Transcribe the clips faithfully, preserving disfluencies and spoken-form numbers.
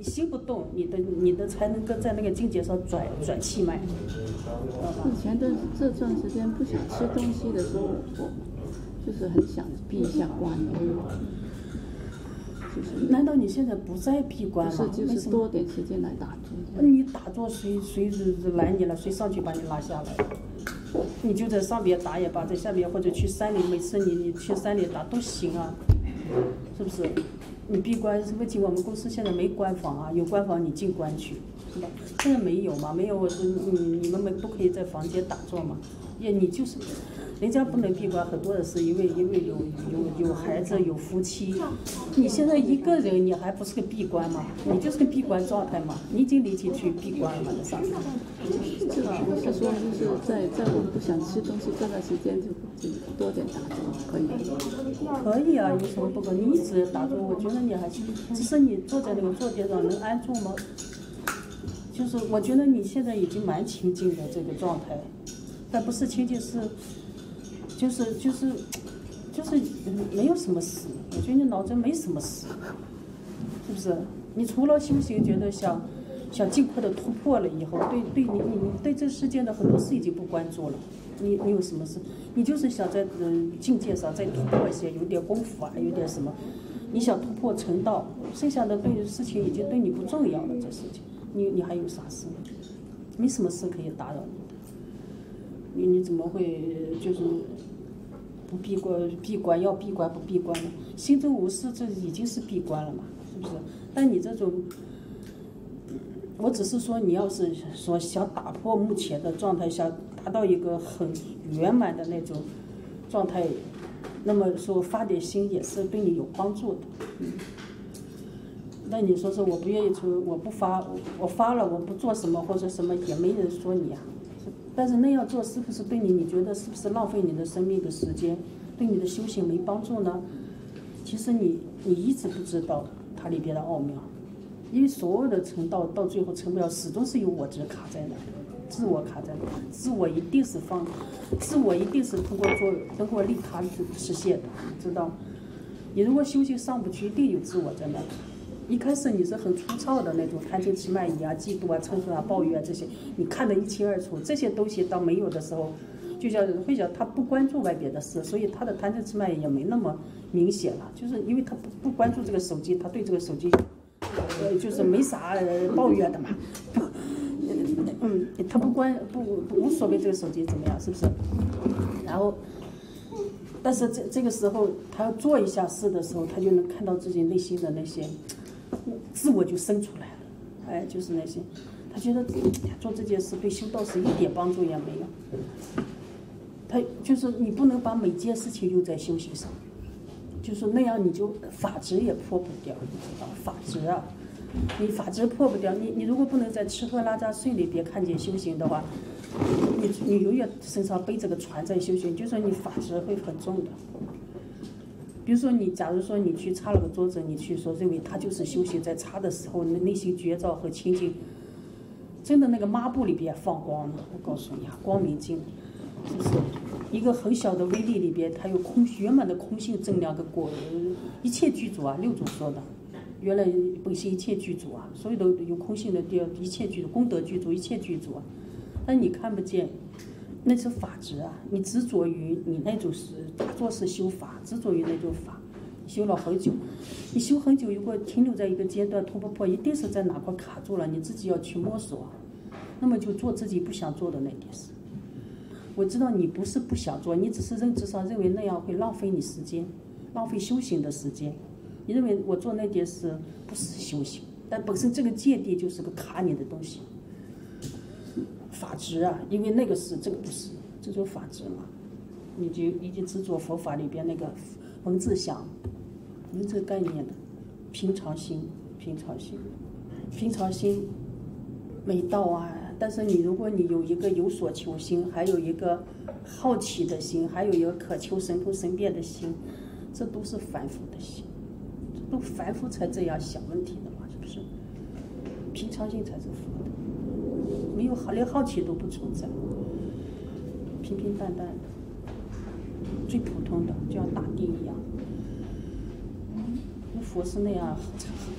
你心不动，你的你的才能够在那个境界上转转气脉。 以前的这段时间不想吃东西的时候，我就是很想闭一下关。就是， 难道你现在不再闭关吗？ 不是，就是多点时间来打坐。 你打坐谁谁拦你了？谁上去把你拉下来？你就在上边打也罢，在下边或者去山里，每次你你去山里打都行啊，是不是？你闭关是问题，我们公司现在没关房啊，有关房你进关去，是吧？现在没有嘛，没有我说你你们们不可以在房间打坐嘛？也你就是。人家不能闭关，很多的是因为因为有有有孩子有夫妻，你现在一个人你还不是个闭关吗？你就是个闭关状态嘛，你已经离体去闭关了嘛，在上面。 这个我是说，就是在在我不想吃东西这段时间就就多点打坐，可以。 可以啊，有什么不可以？你一直打坐，我觉得你还是，只是你坐在那个坐垫上能安住吗？就是我觉得你现在已经蛮清静的这个状态，但不是清静是。就是就是就是没有什么事，我觉得你脑子没什么事，是不是？你除了修行，觉得想想尽快的突破了以后，对对你你对这世间的很多事已经不关注了。你你有什么事？你就是想在嗯、呃、境界上再突破一些，有点功夫啊，有点什么，你想突破成道，剩下的对事情已经对你不重要了。这事情，你你还有啥事？没什么事可以打扰你的。你你怎么会就是？不闭关，闭关要闭关不闭关了，心中无事，这已经是闭关了嘛，是不是？但你这种，我只是说，你要是说想打破目前的状态，想达到一个很圆满的那种状态，那么说发点心也是对你有帮助的。嗯。那你说是我不愿意出，我不发，我发了我不做什么或者什么，也没人说你啊。但是那样做是不是对你？你觉得是不是浪费你的生命的时间，对你的修行没帮助呢？其实你你一直不知道它里边的奥妙，因为所有的成道到最后成不了，始终是有我执卡在那，自我卡在那，自我一定是放，自我一定是通过做通过利他实现的，知道？你如果修行上不去，一定有自我在那。一开始你是很粗糙的那种贪嗔痴慢疑啊、嫉妒啊、嗔恨啊、抱怨啊这些，你看得一清二楚。这些东西到没有的时候，就像会讲他不关注外边的事，所以他的贪嗔痴慢疑也没那么明显了。就是因为他不不关注这个手机，他对这个手机，呃，就是没啥抱怨的嘛。嗯，他不关不不无所谓这个手机怎么样，是不是？然后。但是这这个时候，他要做一下事的时候，他就能看到自己内心的那些自我就生出来了，哎，就是那些，他觉得做这件事对修道是一点帮助也没有。他就是你不能把每件事情用在修行上，就是那样你就法执也破不掉，你知道法执啊，你法执破不掉，你你如果不能在吃喝拉撒睡里边看见修行的话。你你永远身上背这个船在修行，就说你法执会很重的。比如说你，假如说你去擦了个桌子，你去说认为他就是修行，在擦的时候内心觉照和清净，真的那个抹布里边放光了，我告诉你啊，光明镜，是不是？一个很小的微粒里边，它有空圆满的空性正量跟果，一切具足啊，六祖说的。原来本性一切具足啊，所有的有空性的地一切具足，功德具足，一切具足啊。但你看不见，那是法执啊！你执着于你那种是打坐是修法，执着于那种法，修了很久，你修很久，如果停留在一个阶段突破破，一定是在哪块卡住了，你自己要去摸索，那么就做自己不想做的那件事。我知道你不是不想做，你只是认知上认为那样会浪费你时间，浪费修行的时间。你认为我做那件事不是修行，但本身这个芥蒂就是个卡你的东西。法执啊，因为那个是这个不是，这种法执嘛，你就已经执着佛法里边那个文字想，文字概念的平常心，平常心，平常心没到啊。但是你如果你有一个有所求心，还有一个好奇的心，还有一个渴求神通神变的心，这都是凡夫的心，这都凡夫才这样想问题的嘛，是不是？平常心才是佛的。没有好，连好奇都不存在，平平淡淡的，最普通的，就像大地一样。那佛是那样，大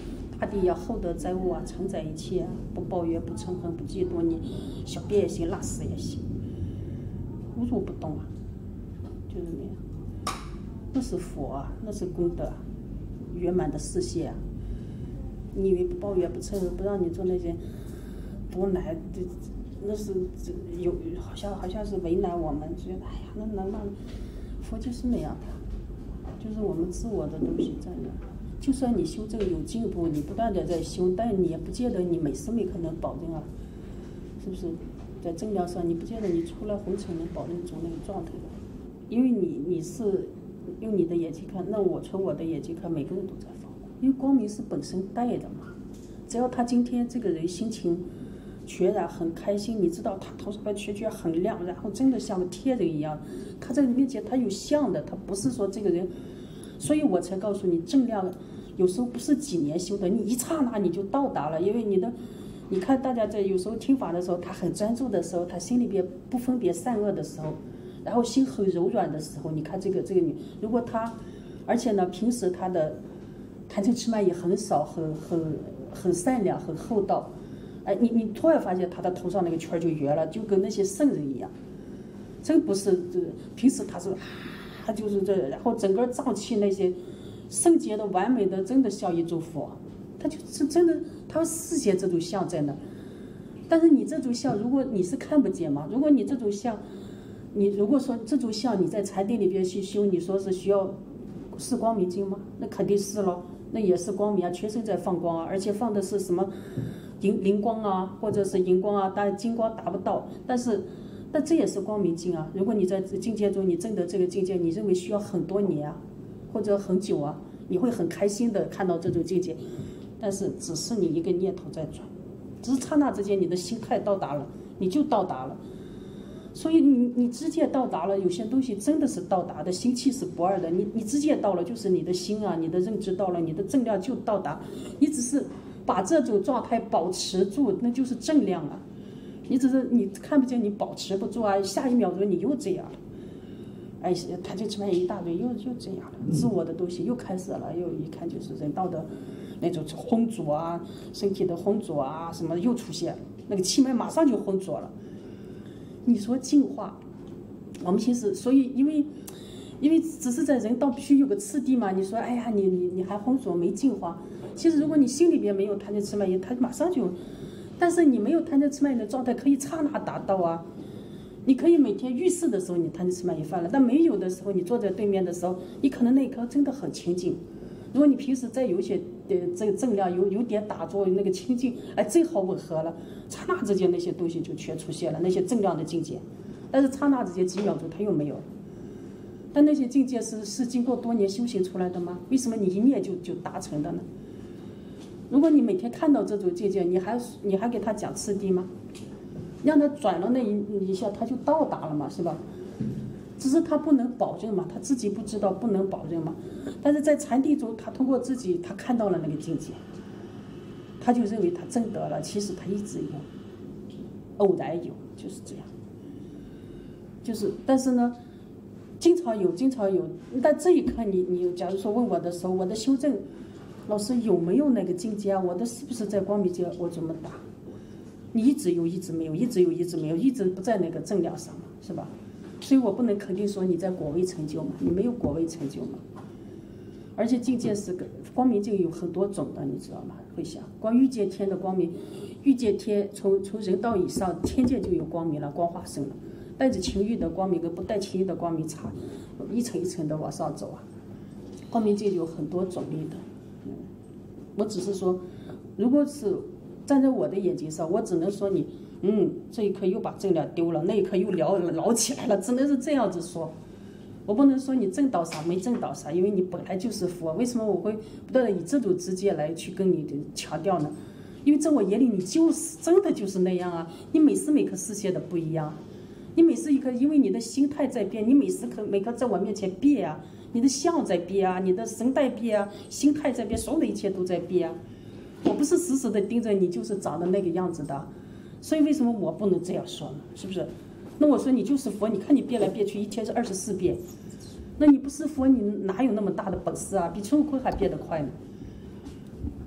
大地要厚德载物啊，承载一切啊，不抱怨，不嗔恨，不嫉妒，你小便也行，拉屎也行，无所不动啊，就是那样。那是佛啊，那是功德啊，圆满的视线啊。你以为不抱怨不嗔恨，不让你做那些多难，这那是这有好像好像是为难我们，觉得哎呀，那能让佛就是那样的，就是我们自我的东西在那。就算你修正有进步，你不断的在修，但你也不见得你每时每刻能保证啊，是不是？在正量上，你不见得你出了红尘能保证住那个状态的，因为你你是用你的眼睛看，那我从我的眼睛看，每个人都在放光，因为光明是本身带的嘛。只要他今天这个人心情全然很开心，你知道他头上的圈圈很亮，然后真的像个天人一样，他在你面前他有像的，他不是说这个人，所以我才告诉你正量。有时候不是几年修的，你一刹那你就到达了，因为你的，你看大家在有时候听法的时候，他很专注的时候，他心里边不分别善恶的时候，然后心很柔软的时候，你看这个这个女，如果她，而且呢平时她的贪嗔痴慢也很少，很很很善良，很厚道，哎，你你突然发现她的头上那个圈就圆了，就跟那些圣人一样，真不是这平时她是，她就是这，然后整个脏器那些。圣洁的、完美的，真的像一尊佛，他就是真的，他视线这种像在那。但是你这种像，如果你是看不见嘛，如果你这种像，你如果说这种像你在禅定里边去修，你说是需要是光明镜吗？那肯定是咯，那也是光明啊，全身在放光啊，而且放的是什么灵灵光啊，或者是荧光啊，但金光达不到，但是。那这也是光明镜啊！如果你在境界中你证得这个境界，你认为需要很多年啊？或者很久啊，你会很开心的看到这种境界，但是只是你一个念头在转，只是刹那之间你的心态到达了，你就到达了。所以你你直接到达了，有些东西真的是到达的，心气是不二的。你你直接到了，就是你的心啊，你的认知到了，你的正量就到达。你只是把这种状态保持住，那就是正量啊。你只是你看不见，你保持不住啊，下一秒钟你又这样了。哎，他就出来一大堆，又又这样了，自我的东西又开始了，又一看就是人道的那种浑浊啊，身体的浑浊啊，什么又出现了，那个气脉马上就浑浊了。你说净化，我们平时所以因为因为只是在人道必须有个次第嘛，你说哎呀，你你你还浑浊没净化，其实如果你心里边没有贪嗔痴慢疑，它马上就，但是你没有贪嗔痴慢疑的状态可以刹那达到啊。你可以每天遇事的时候你贪嗔痴慢疑犯了，但没有的时候，你坐在对面的时候，你可能那一刻真的很清净。如果你平时再有一些呃这个正量有有点打坐那个清净，哎，正好吻合了，刹那之间那些东西就全出现了，那些正量的境界。但是刹那之间几秒钟它又没有。但那些境界是是经过多年修行出来的吗？为什么你一念就就达成的呢？如果你每天看到这种境界，你还你还给他讲次第吗？让他转了那一一下，他就到达了嘛，是吧？只是他不能保证嘛，他自己不知道，不能保证嘛。但是在禅定中，他通过自己，他看到了那个境界，他就认为他证得了。其实他一直有，偶然有，就是这样。就是，但是呢，经常有，经常有。但这一刻你，你假如说问我的时候，我的修正，老师有没有那个境界啊？我的是不是在光明界？我怎么答？你一直有，一直没有，一直有，一直没有，一直不在那个正量上嘛，是吧？所以我不能肯定说你在果位成就嘛，你没有果位成就嘛。而且境界是个光明境有很多种的，你知道吗？会想光欲界天的光明，欲界天从从人道以上，天界就有光明了，光化生了。带着情欲的光明跟不带情欲的光明差，一层一层的往上走啊。光明境有很多种类的，嗯，我只是说，如果是站在我的眼睛上，我只能说你，嗯，这一刻又把正量丢了，那一刻又撩捞起来了，只能是这样子说。我不能说你正到啥没正到啥，因为你本来就是佛。为什么我会不断的以这种直接来去跟你强调呢？因为在我眼里，你就是真的就是那样啊！你每时每刻视线的不一样，你每时一刻，因为你的心态在变，你每时刻每刻在我面前变啊，你的相在变啊，你的神态变啊，心态在变，所有的一切都在变啊。我不是死死的盯着你，就是长得那个样子的，所以为什么我不能这样说呢？是不是？那我说你就是佛，你看你变来变去，一天是二十四变，那你不是佛，你哪有那么大的本事啊？比孙悟空还变得快呢？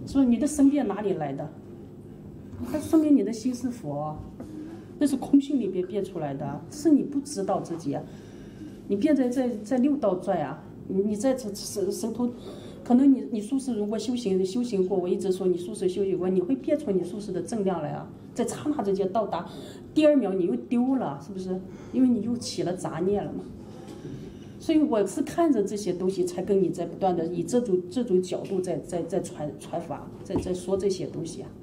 是不是？你的身边哪里来的？它说明你的心是佛，那是空性里边变出来的，只是你不知道自己啊。你别在在在六道转啊，你你在这手手头，可能你你宿世如果修行修行过，我一直说你宿世修行过，你会变出你宿世的正量来啊，在刹那之间到达，第二秒你又丢了，是不是？因为你又起了杂念了嘛。所以我是看着这些东西，才跟你在不断的以这种这种角度在在在传传法，在在说这些东西啊。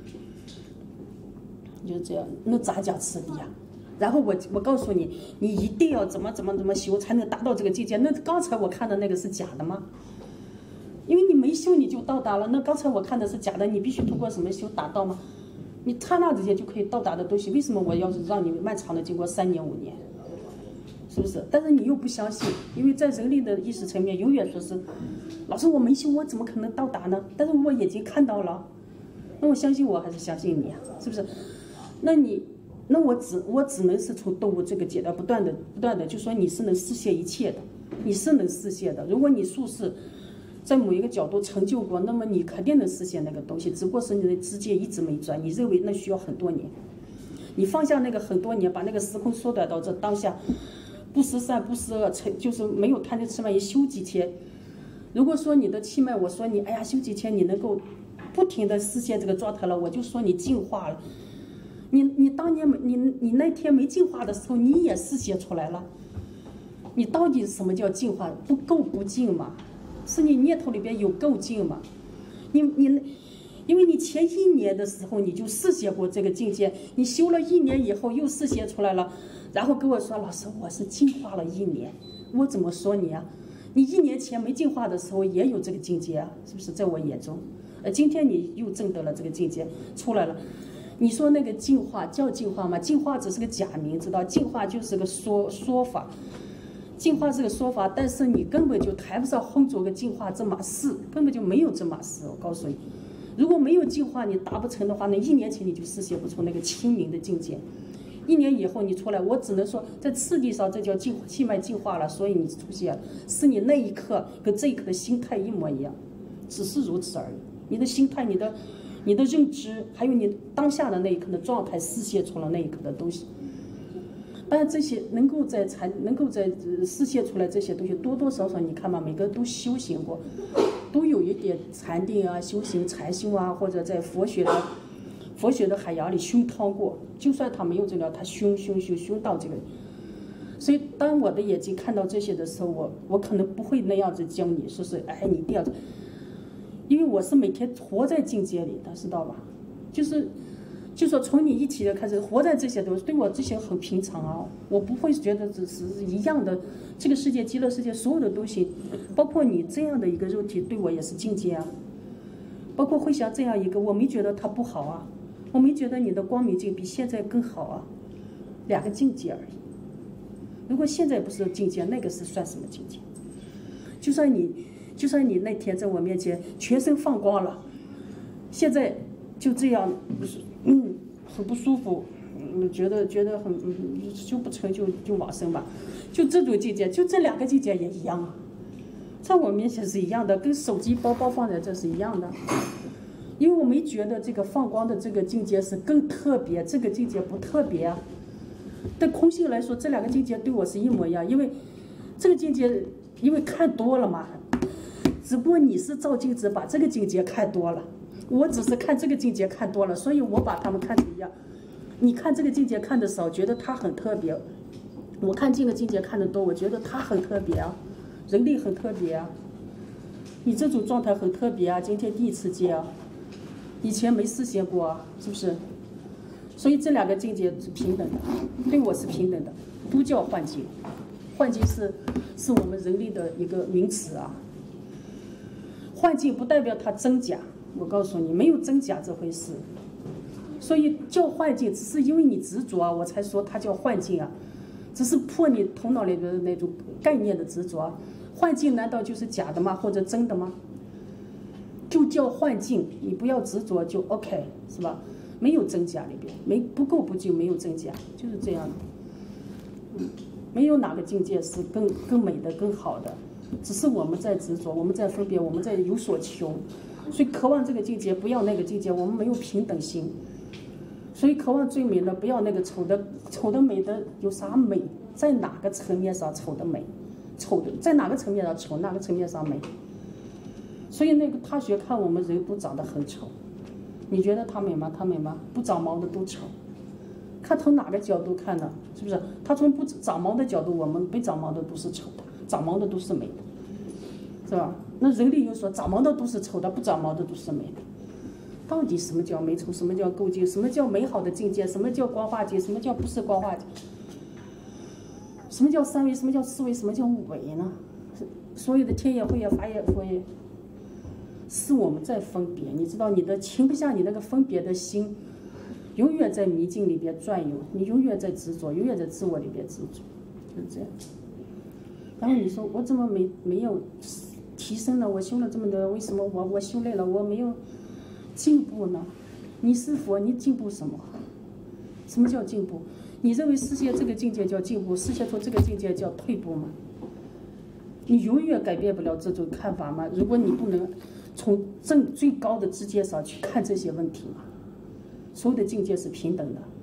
就是这样，那咋讲次第啊？然后我我告诉你，你一定要怎么怎么怎么修才能达到这个境界。那刚才我看的那个是假的吗？因为你没修你就到达了。那刚才我看的是假的，你必须通过什么修达到吗？你刹那之间就可以到达的东西，为什么我要是让你漫长的经过三年五年？是不是？但是你又不相信，因为在人类的意识层面，永远说是，老师我没修，我怎么可能到达呢？但是我眼睛看到了，那我相信我还是相信你啊？是不是？那你。那我只我只能是从动物这个阶段不断的不断的就说你是能实现一切的，你是能实现的。如果你术士在某一个角度成就过，那么你肯定能实现那个东西，只不过是你的直接一直没转，你认为那需要很多年，你放下那个很多年，把那个时空缩短到这当下，不思善不思恶，就是没有贪嗔痴慢疑，修几天。如果说你的气脉，我说你哎呀修几天你能够不停的实现这个状态了，我就说你进化了。你你当年没你你那天没进化的时候，你也实现出来了。你到底什么叫进化？不够不进嘛？是你念头里边有够进嘛？你你，因为你前一年的时候你就实现过这个境界，你修了一年以后又实现出来了，然后跟我说老师我是进化了一年，我怎么说你啊？你一年前没进化的时候也有这个境界啊，是不是？在我眼中，呃，今天你又证得了这个境界出来了。你说那个进化叫进化吗？进化只是个假名，知道？进化就是个说说法，进化是个说法，但是你根本就谈不上轰着个进化这码事，根本就没有这码事。我告诉你，如果没有进化，你达不成的话，那一年前你就实现不出那个清明的境界。一年以后你出来，我只能说在次第上这叫进气脉进化了，所以你出现了，是你那一刻跟这一刻的心态一模一样，只是如此而已。你的心态，你的。你的认知，还有你当下的那一刻的状态，实现出了那一刻的东西。当然，这些能够在禅，能够在实现出来这些东西，多多少少你看嘛，每个人都修行过，都有一点禅定啊、修行、禅修啊，或者在佛学的佛学的海洋里熏陶过。就算他没有这个，他熏熏熏熏到这个。所以，当我的眼睛看到这些的时候，我我可能不会那样子教你，说是哎，你一定要。因为我是每天活在境界里的，知道吧？就是，就说从你一起的开始活在这些东西，对我这些很平常啊，我不会觉得只是一样的。这个世界、极乐世界所有的东西，包括你这样的一个肉体，对我也是境界啊。包括慧祥这样一个，我没觉得它不好啊，我没觉得你的光明境比现在更好啊，两个境界而已。如果现在不是境界，那个是算什么境界？就算你。就算你那天在我面前全身放光了，现在就这样，嗯，很不舒服，嗯，觉得觉得很，嗯，修不成就就往生吧，就这种境界，就这两个境界也一样啊，在我面前是一样的，跟手机包包放在这是一样的，因为我没觉得这个放光的这个境界是更特别，这个境界不特别啊。对空性来说，这两个境界对我是一模一样，因为这个境界，因为看多了嘛。只不过你是照镜子把这个境界看多了，我只是看这个境界看多了，所以我把他们看成一样。你看这个境界看的少，觉得它很特别；我看这个境界看的多，我觉得它很特别啊，人类很特别啊。你这种状态很特别啊，今天第一次见啊，以前没实现过啊，是不是？所以这两个境界是平等的，对我是平等的，都叫幻境。幻境是是我们人类的一个名词啊。幻境不代表它真假，我告诉你，没有真假这回事。所以叫幻境，只是因为你执着啊，我才说它叫幻境啊，只是破你头脑里的那种概念的执着。幻境难道就是假的吗？或者真的吗？就叫幻境，你不要执着就 OK， 是吧？没有真假里边，没不够不就没有真假，就是这样的。嗯，没有哪个境界是更更美的、更好的。只是我们在执着，我们在分别，我们在有所求， 所以渴望这个境界，不要那个境界，我们没有平等心。所以渴望最美的，不要那个丑的，丑的美的有啥美？在哪个层面上丑的美？丑的在哪个层面上丑，哪个层面上美？所以那个他学看我们人都长得很丑，你觉得他美吗？他美吗？不长毛的都丑。看从哪个角度看呢？是不是？他从不长毛的角度，我们没长毛的都是丑的，长毛的都是美的，是吧？那人类又说长毛的都是丑的，不长毛的都是美的。到底什么叫美丑？什么叫构境？什么叫美好的境界？什么叫光化界？什么叫不是光化界？什么叫三维？什么叫四维？什么叫五维呢？所有的天也会也法也会，是我们在分别。你知道，你的停不下你那个分别的心，永远在迷境里边转悠，你永远在执着，永远在自我里边执着，就是这样。然后你说我怎么没没有提升呢？我修了这么多，为什么我我修累了，我没有进步呢？你是佛，你进步什么？什么叫进步？你认为世界这个境界叫进步，世界说这个境界叫退步吗？你永远改变不了这种看法吗？如果你不能从正最高的境界上去看这些问题吗？所有的境界是平等的。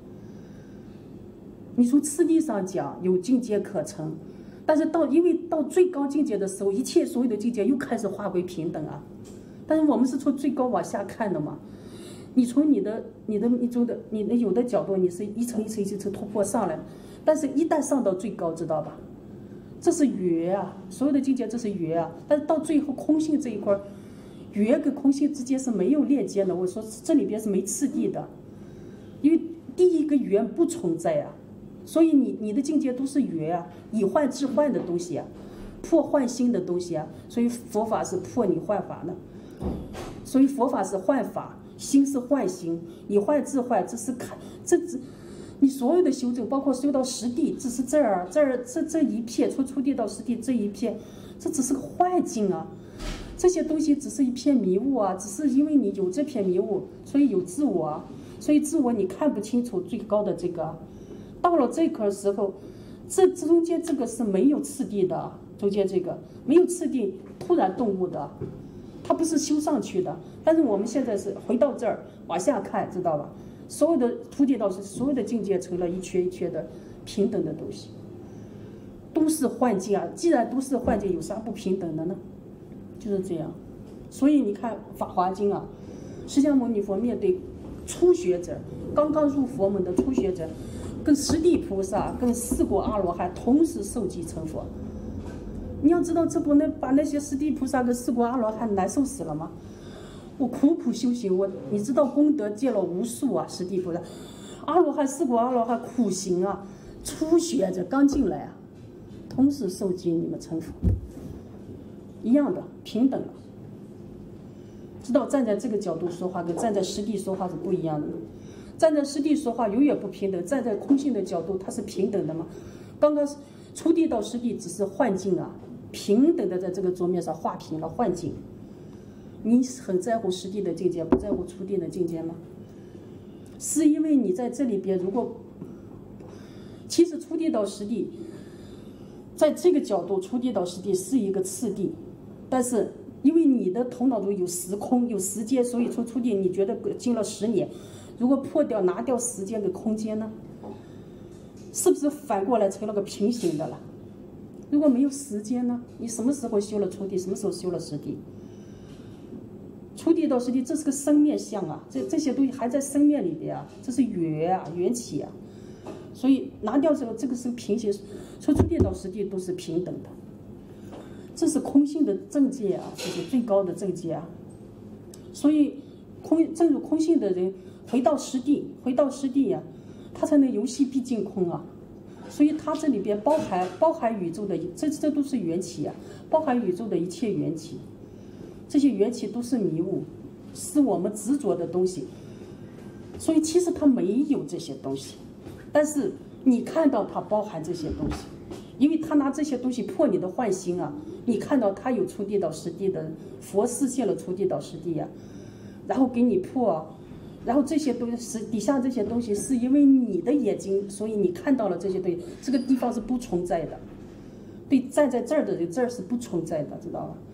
你从次第上讲有境界可成，但是到因为到最高境界的时候，一切所有的境界又开始化为平等啊。但是我们是从最高往下看的嘛。你从你的、你的、你从的、你的有的角度，你是一层一层一层突破上来，但是一旦上到最高，知道吧？这是缘啊，所有的境界这是缘啊。但是到最后空性这一块，缘跟空性之间是没有链接的。我说这里边是没次第的，因为第一个缘不存在啊，所以你你的境界都是缘啊，以幻制幻的东西啊，破幻心的东西啊。所以佛法是破你幻法的，所以佛法是幻法。心是幻心，以幻制幻，这是看这这，你所有的修正，包括修到实地，只是这儿这儿这这一片，从初地到实地这一片，这只是个幻境啊，这些东西只是一片迷雾啊，只是因为你有这片迷雾，所以有自我啊，所以自我你看不清楚最高的这个，到了这个时候，这中间这个是没有次第的，中间这个没有次第，突然动物的。它不是修上去的，但是我们现在是回到这儿往下看，知道吧？所有的突地道是所有的境界成了一缺一缺的平等的东西，都是幻境啊！既然都是幻境，有啥不平等的呢？就是这样。所以你看《法华经》啊，释迦牟尼佛面对初学者，刚刚入佛门的初学者，跟十地菩萨、跟四果阿罗汉同时受记成佛。你要知道，这不能把那些十地菩萨跟四果阿罗汉难受死了吗？我苦苦修行，我你知道功德见了无数啊，十地菩萨、阿罗汉、四果阿罗汉苦行啊，初学者刚进来啊，同时受记你们成佛，一样的平等了。知道站在这个角度说话跟站在实地说话是不一样的。站在实地说话永远不平等，站在空性的角度它是平等的嘛。刚刚初地到实地只是幻境啊。平等的在这个桌面上画平了幻境，你很在乎实地的境界，不在乎初地的境界吗？是因为你在这里边，如果其实初地到实地，在这个角度，初地到实地是一个次第，但是因为你的头脑中有时空有时间，所以从初地你觉得经了十年，如果破掉拿掉时间跟空间呢，是不是反过来成了个平行的了？如果没有时间呢？你什么时候修了初地？什么时候修了实地？初地到实地，这是个生面相啊！这这些东西还在生面里边啊，这是缘啊，缘起啊。所以拿掉这个，这个是平行，从初地到实地都是平等的。这是空性的正界啊，这是最高的正界啊。所以空正入空性的人，回到实地，回到实地呀、啊，他才能由细毕竟空啊。所以它这里边包含包含宇宙的，这这都是缘起啊，包含宇宙的一切缘起，这些缘起都是迷雾，是我们执着的东西。所以其实它没有这些东西，但是你看到它包含这些东西，因为他拿这些东西破你的幻心啊。你看到他有初地到实地的佛示现了初地到实地呀、啊，然后给你破、啊。然后这些东西底下这些东西是因为你的眼睛，所以你看到了这些东西。这个地方是不存在的，对，站在这儿的人这儿是不存在的，知道吧？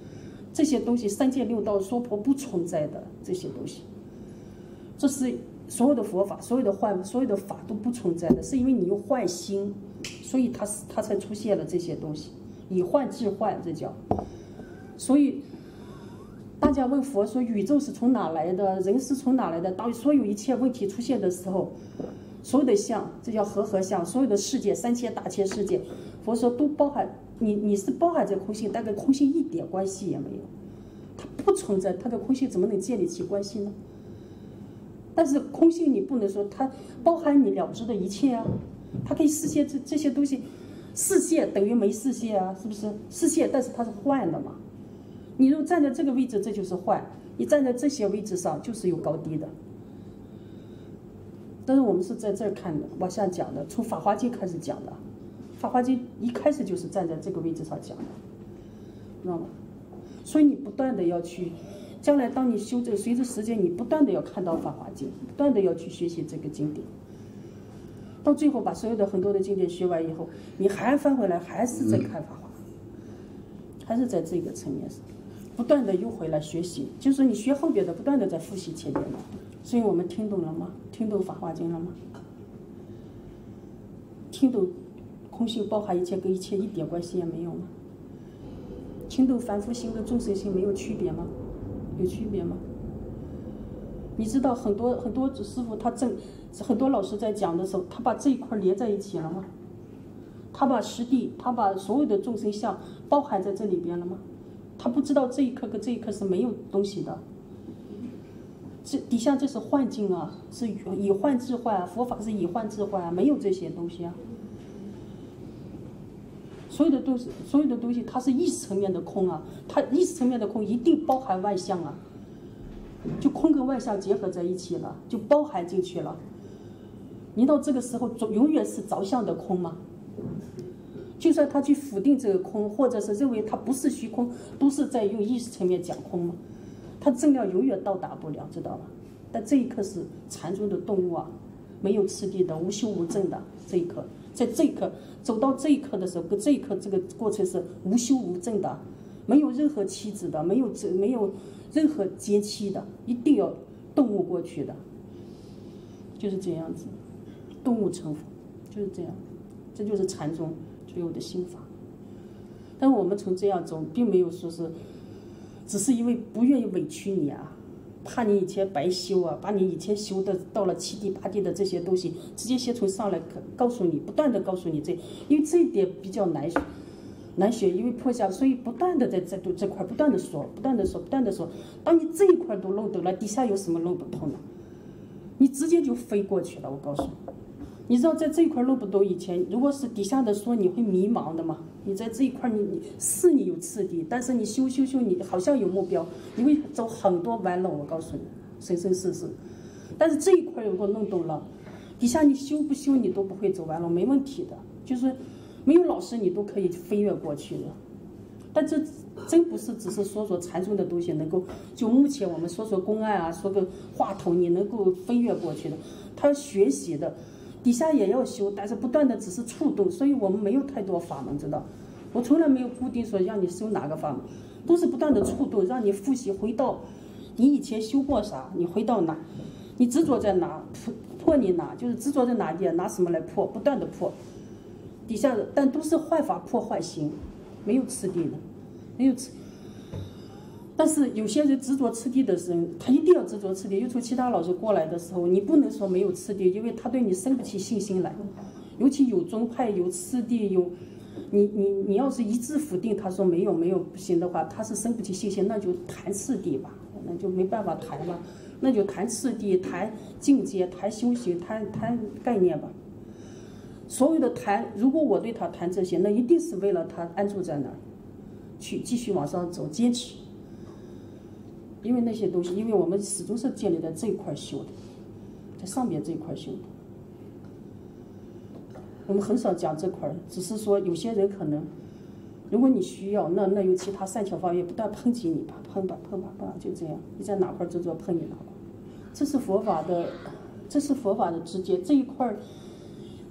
这些东西三界六道说婆不存在的这些东西，这是所有的佛法，所有的幻，所有的法都不存在的，是因为你有幻心，所以它它才出现了这些东西，以幻治幻，这叫。所以大家问佛说宇宙是从哪来的，人是从哪来的？当所有一切问题出现的时候，所有的相，这叫和合相，所有的世界，三千大千世界，佛说都包含你，你是包含着空性，但跟空性一点关系也没有，它不存在，它跟空性怎么能建立起关系呢？但是空性你不能说它包含你了知的一切啊，它可以视现这这些东西，视现等于没视现啊，是不是？视现，但是它是幻的嘛。你如果站在这个位置，这就是幻；你站在这些位置上，就是有高低的。但是我们是在这儿看的，往下讲的，从《法华经》开始讲的，《法华经》一开始就是站在这个位置上讲的，知道吗？所以你不断的要去，将来当你修正，随着时间，你不断的要看到《法华经》，不断的要去学习这个经典，到最后把所有的很多的经典学完以后，你还翻回来，还是在看《法华》，还是在这个层面上，不断的又回来学习，就是你学后边的，不断的在复习前边的。所以我们听懂了吗？听懂《法华经》了吗？听懂空性包含一切，跟一切一点关系也没有吗？听懂凡夫心跟众生心没有区别吗？有区别吗？你知道很多很多师傅他正很多老师在讲的时候，他把这一块连在一起了吗？他把实地，他把所有的众生相包含在这里边了吗？他不知道这一刻跟这一刻是没有东西的。这底下这是幻境啊，是以幻治幻啊，佛法是以幻治幻啊，没有这些东西啊。所有的东西，所有的东西，它是意识层面的空啊，它意识层面的空一定包含外相啊，就空跟外相结合在一起了，就包含进去了。你到这个时候，永远是着相的空吗？就算他去否定这个空，或者是认为它不是虚空，都是在用意识层面讲空吗？它正量永远到达不了，知道吧？但这一刻是禅宗的动物啊，没有次第的，无修无证的这一刻，在这一刻走到这一刻的时候，跟这一刻这个过程是无修无证的，没有任何期子的，没有没有任何间期的，一定要动物过去的，就是这样子，动物成佛就是这样，这就是禅宗最后的心法。但我们从这样走，并没有说是。只是因为不愿意委屈你啊，怕你以前白修啊，把你以前修的到了七地八地的这些东西，直接先从上来告诉你，不断的告诉你这，因为这一点比较难难学，因为破相，所以不断的在这这块不断的说，不断的说，不断的说。当你这一块都弄懂了，底下有什么弄不通的？你直接就飞过去了。我告诉你，你知道在这一块弄不懂以前，如果是底下的说，你会迷茫的嘛？你在这一块，你你是你有次第，但是你修修修，你好像有目标，你会走很多弯路。我告诉你，生生世世。但是这一块如果弄懂了，底下你修不修，你都不会走弯路，没问题的。就是没有老师，你都可以飞跃过去的。但这真不是只是说说禅宗的东西能够，就目前我们说说公案啊，说个话筒，你能够飞跃过去的。他要学习的。底下也要修，但是不断的只是触动，所以我们没有太多法门，知道？我从来没有固定说让你修哪个法门，都是不断的触动，让你复习，回到你以前修过啥，你回到哪，你执着在哪，破破你哪，就是执着在哪点，拿什么来破，不断的破。底下的，但都是坏法破坏心，没有次第的，没有次。但是有些人执着次第的人，他一定要执着次第。又从其他老师过来的时候，你不能说没有次第，因为他对你生不起信心来。尤其有宗派有次第有，你你你要是一致否定，他说没有没有不行的话，他是生不起信心，那就谈次第吧，那就没办法谈了，那就谈次第，谈境界，谈修行，谈谈概念吧。所有的谈，如果我对他谈这些，那一定是为了他安住在那儿，去继续往上走，坚持。因为那些东西，因为我们始终是建立在这一块修的，在上面这一块修的。我们很少讲这块，只是说有些人可能，如果你需要，那那有其他善巧方便不断抨击你吧，碰吧碰吧碰吧，就这样，你在哪块执着碰你哪块。这是佛法的，这是佛法的直接这一块。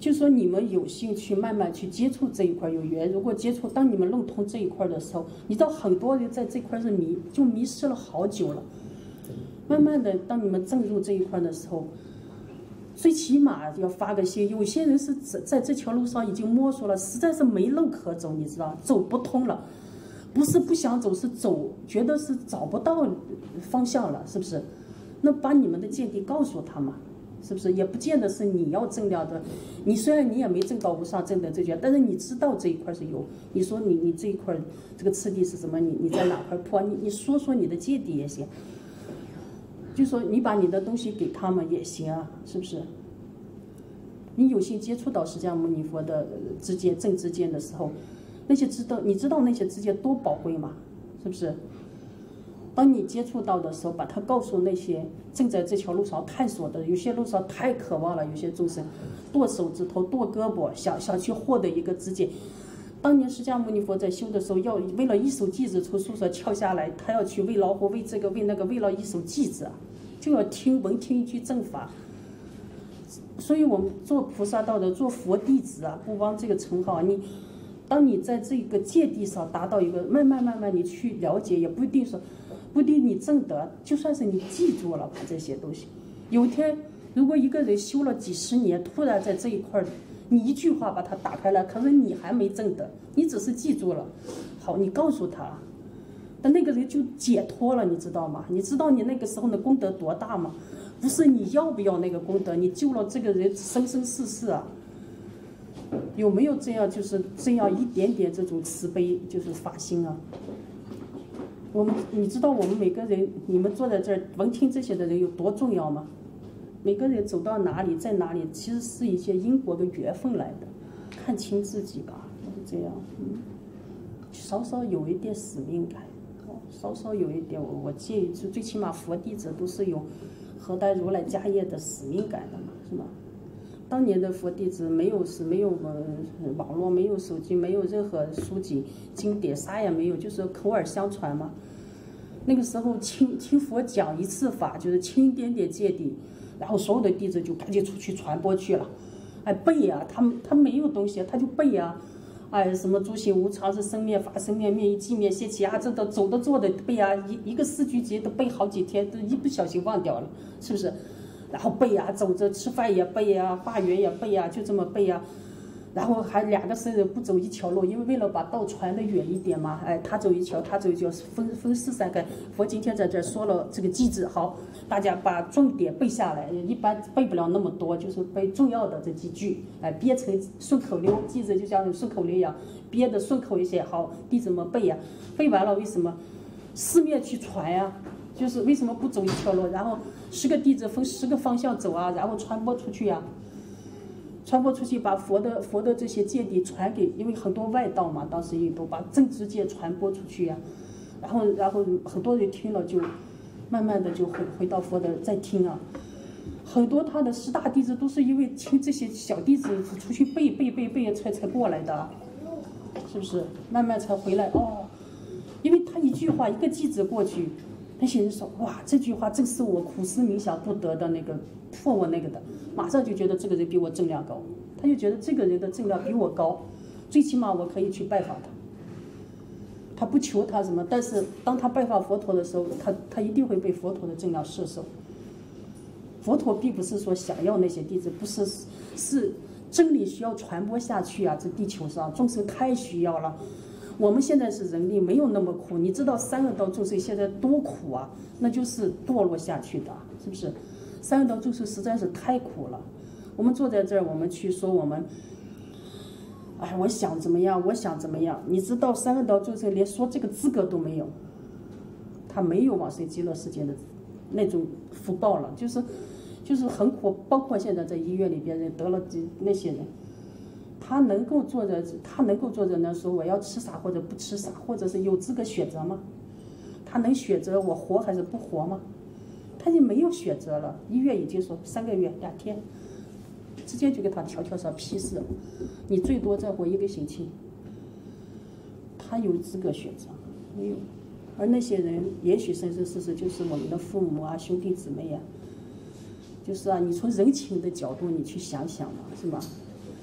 就说你们有兴趣慢慢去接触这一块有缘，如果接触，当你们弄通这一块的时候，你知道很多人在这块是迷，就迷失了好久了。慢慢的，当你们正入这一块的时候，最起码要发个心。有些人是在在这条路上已经摸索了，实在是没路可走，你知道，走不通了。不是不想走，是走觉得是找不到方向了，是不是？那把你们的见地告诉他嘛。是不是也不见得是你要证了的？你虽然你也没证到无上正等正觉，但是你知道这一块是有。你说你你这一块这个次第是什么？你你在哪块破？你你说说你的见地也行。就说你把你的东西给他们也行啊，是不是？你有幸接触到释迦牟尼佛的知见正知见的时候，那些知道你知道那些知见多宝贵吗？是不是？当你接触到的时候，把它告诉那些正在这条路上探索的，有些路上太渴望了，有些众生剁手指头、剁胳膊，想想去获得一个知见。当年释迦牟尼佛在修的时候，要为了一手偈子从树上跳下来，他要去喂老虎、喂这个、喂那个，为了一手偈子啊，就要听闻听一句正法。所以我们做菩萨道的、做佛弟子啊，不枉这个称号。你当你在这个界地上达到一个慢慢慢慢你去了解，也不一定说。不一定你证得，就算是你记住了把这些东西，有一天如果一个人修了几十年，突然在这一块，你一句话把它打开了，可是你还没证得，你只是记住了，好，你告诉他，但那个人就解脱了，你知道吗？你知道你那个时候的功德多大吗？不是你要不要那个功德，你救了这个人生生世世啊。有没有这样就是这样一点点这种慈悲就是法心啊？我们你知道我们每个人，你们坐在这儿闻听这些的人有多重要吗？每个人走到哪里，在哪里，其实是一些因果的缘分来的，看清自己吧，是这样，嗯，稍稍有一点使命感，哦，稍稍有一点，我我建议，就最起码佛弟子都是有何代如来家业的使命感的嘛，是吧？当年的佛弟子没有是没有呃网络，没有手机，没有任何书籍经典，啥也没有，就是口耳相传嘛。那个时候听听佛讲一次法，就是轻一点点戒底，然后所有的弟子就赶紧出去传播去了，哎背呀、啊，他们他没有东西，他就背呀、啊，哎什么诸行无常是生灭法生灭灭一寂灭现起啊，这都走的坐的背啊，一一个四句偈都背好几天，都一不小心忘掉了，是不是？然后背呀、啊，走着吃饭也背呀、啊，化缘也背呀、啊，就这么背呀、啊。然后还两个僧人不走一条路，因为为了把道传得远一点嘛，哎，他走一条，他走一条，分分四散开。佛今天在这说了这个机制，好，大家把重点背下来，一般背不了那么多，就是背重要的这几句，哎，憋成顺口溜，机制就像顺口溜一样，憋的顺口一些，好，弟子们背呀、啊，背完了为什么四面去传呀、啊？就是为什么不走一条路，然后十个弟子分十个方向走啊，然后传播出去呀、啊，传播出去，把佛的佛的这些戒谛传给，因为很多外道嘛，当时印度把正知戒传播出去呀、啊，然后然后很多人听了就慢慢的就回回到佛的再听啊，很多他的十大弟子都是因为听这些小弟子出去背背背背才才过来的，是不是？慢慢才回来哦，因为他一句话一个偈子过去。那些人说哇，这句话正是我苦思冥想不得的那个破我那个的，马上就觉得这个人比我正量高，他就觉得这个人的正量比我高，最起码我可以去拜访他。他不求他什么，但是当他拜访佛陀的时候，他他一定会被佛陀的正量摄受。佛陀并不是说想要那些弟子，不是，是真理需要传播下去啊！这地球上众生太需要了。我们现在是人力，没有那么苦。你知道三恶道众生现在多苦啊？那就是堕落下去的，是不是？三恶道众生实在是太苦了。我们坐在这儿，我们去说我们，哎，我想怎么样，我想怎么样。你知道三恶道众生连说这个资格都没有，他没有往生极乐世界的那种福报了，就是就是很苦。包括现在在医院里边人得了那些人。他能够做着，他能够做着呢，说我要吃啥或者不吃啥，或者是有资格选择吗？他能选择我活还是不活吗？他就没有选择了。医院已经说三个月两天，直接就给他条条上批示了，你最多再活一个星期。他有资格选择没有？而那些人也许生生世世就是我们的父母啊、兄弟姊妹啊，就是啊，你从人情的角度你去想想嘛，是吧？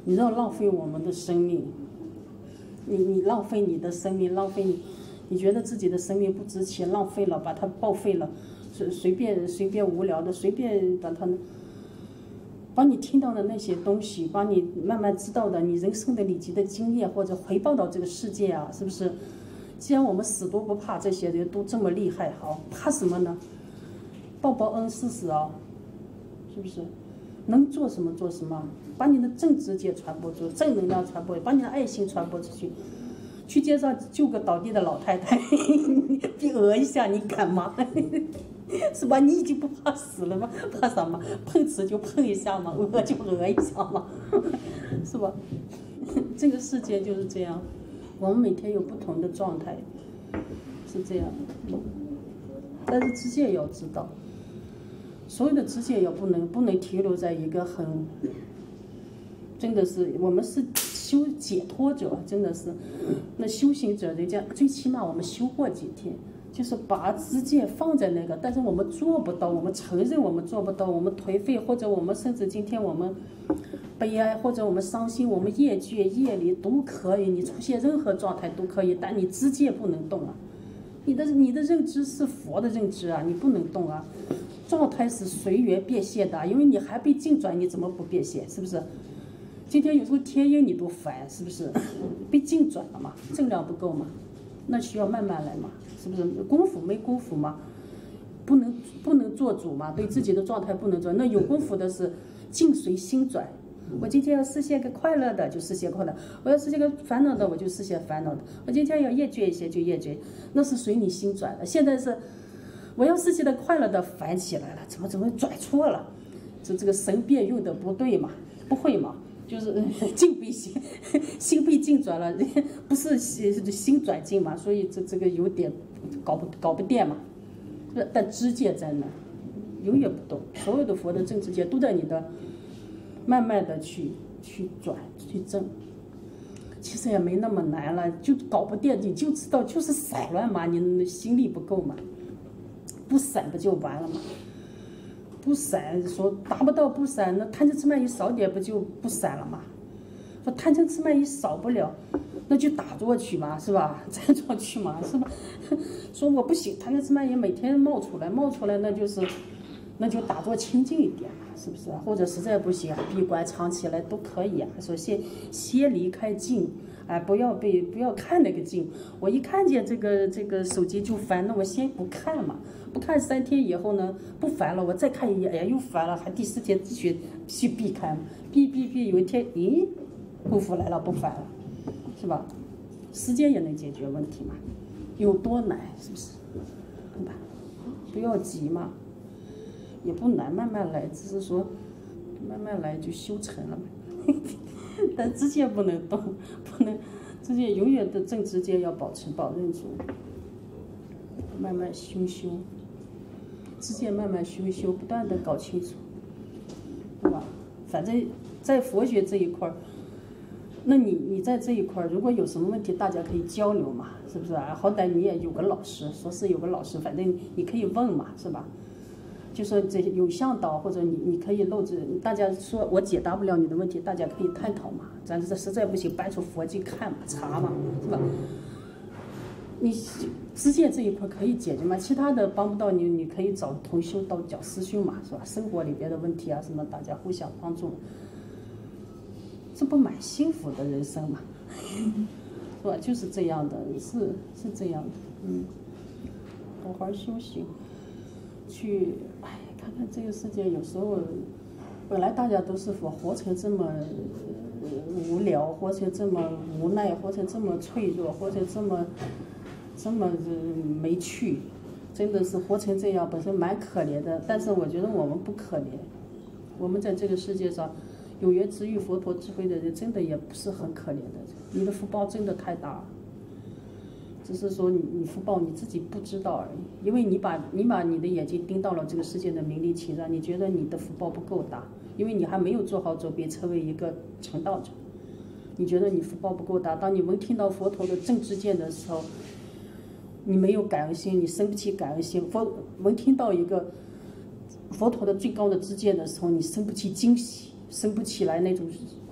你要浪费我们的生命，你你浪费你的生命，浪费你，你觉得自己的生命不值钱，浪费了，把它报废了，随随便随便无聊的，随便把它，把你听到的那些东西，把你慢慢知道的你人生的累积的经验，或者回报到这个世界啊，是不是？既然我们死都不怕，这些人都这么厉害，好，怕什么呢？报报恩试试啊，是不是？能做什么做什么，把你的正直接传播出，正能量传播，把你的爱心传播出去。去街上救个倒地的老太太，你讹一下，你敢吗？是吧？你已经不怕死了吗？怕什么？碰瓷就碰一下嘛，讹就讹一下嘛，是吧？这个世界就是这样，我们每天有不同的状态，是这样。但是知见要知道，所有的知见要不能不能停留在一个很，真的是我们是修解脱者，真的是，那修行者人家最起码我们修过几天，就是把知见放在那个，但是我们做不到，我们承认我们做不到，我们颓废，或者我们甚至今天我们悲哀，或者我们伤心，我们厌倦业力都可以，你出现任何状态都可以，但你知见不能动啊。你的你的认知是佛的认知啊，你不能动啊，状态是随缘变现的，因为你还被境转，你怎么不变现？是不是？今天有时候天阴你都烦，是不是？被境转了嘛，正量不够嘛，那需要慢慢来嘛，是不是？功夫没功夫嘛，不能不能做主嘛，对自己的状态不能做。那有功夫的是境随心转。我今天要实现个快乐的，就实现快乐；我要实现个烦恼的，我就实现烦恼的。我今天要厌倦一些，就厌倦，那是随你心转的。现在是我要实现的快乐的，烦起来了，怎么怎么转错了？这这个神变用的不对嘛？不会嘛？就是境被心，心被境转了，不是心转境嘛？所以这这个有点搞不搞不定嘛？但知见在那，永远不动。所有的佛的正知见都在你的。慢慢的去去转去正，其实也没那么难了，就搞不定，你就知道就是散乱嘛，你心力不够嘛，不散不就完了吗？不散说达不到不散，那贪嗔痴慢疑少点不就不散了吗？说贪嗔痴慢疑少不了，那就打坐去嘛，是吧？站坐去嘛，是吧？说我不行，贪嗔痴慢疑每天冒出来，冒出来那就是。那就打坐清净一点嘛，是不是？或者实在不行，闭关藏起来都可以啊。说先先离开境，哎，不要被不要看那个境。我一看见这个这个手机就烦，那我先不看嘛，不看三天以后呢，不烦了，我再看一眼，哎呀又烦了，还第四天继续继续避开嘛，避避避，有一天，咦，功夫来了，不烦了，是吧？时间也能解决问题嘛，有多难，是不是？对吧？不要急嘛。也不难，慢慢来，只是说慢慢来就修成了嘛。但知见不能动，不能知见永远的正知见要保持保认住，慢慢修修，知见慢慢修修，不断的搞清楚，对吧？反正在佛学这一块儿，那你你在这一块儿，如果有什么问题，大家可以交流嘛，是不是啊？好歹你也有个老师，说是有个老师，反正你可以问嘛，是吧？就说这些有向导，或者你你可以露着，大家说我解答不了你的问题，大家可以探讨嘛。咱这实在不行，搬出佛经看嘛，查嘛，是吧？你知见这一块可以解决嘛，其他的帮不到你，你可以找同修到讲师兄嘛，是吧？生活里边的问题啊什么，大家互相帮助，这不蛮幸福的人生嘛，是吧？就是这样的，是是这样的，嗯，好好修行。去，哎，看看这个世界，有时候本来大家都是佛，活成这么、呃、无聊，活成这么无奈，活成这么脆弱，活成这么这么、呃、没趣，真的是活成这样，本身蛮可怜的。但是我觉得我们不可怜，我们在这个世界上有缘知遇佛陀智慧的人，真的也不是很可怜的。你的福报真的太大了。只是说你你福报你自己不知道而已，因为你把你把你的眼睛盯到了这个世界的名利情上，你觉得你的福报不够大，因为你还没有做好准备成为一个成道者，你觉得你福报不够大。当你闻听到佛陀的正知见的时候，你没有感恩心，你生不起感恩心。佛闻听到一个佛陀的最高的知见的时候，你生不起惊喜，生不起来那种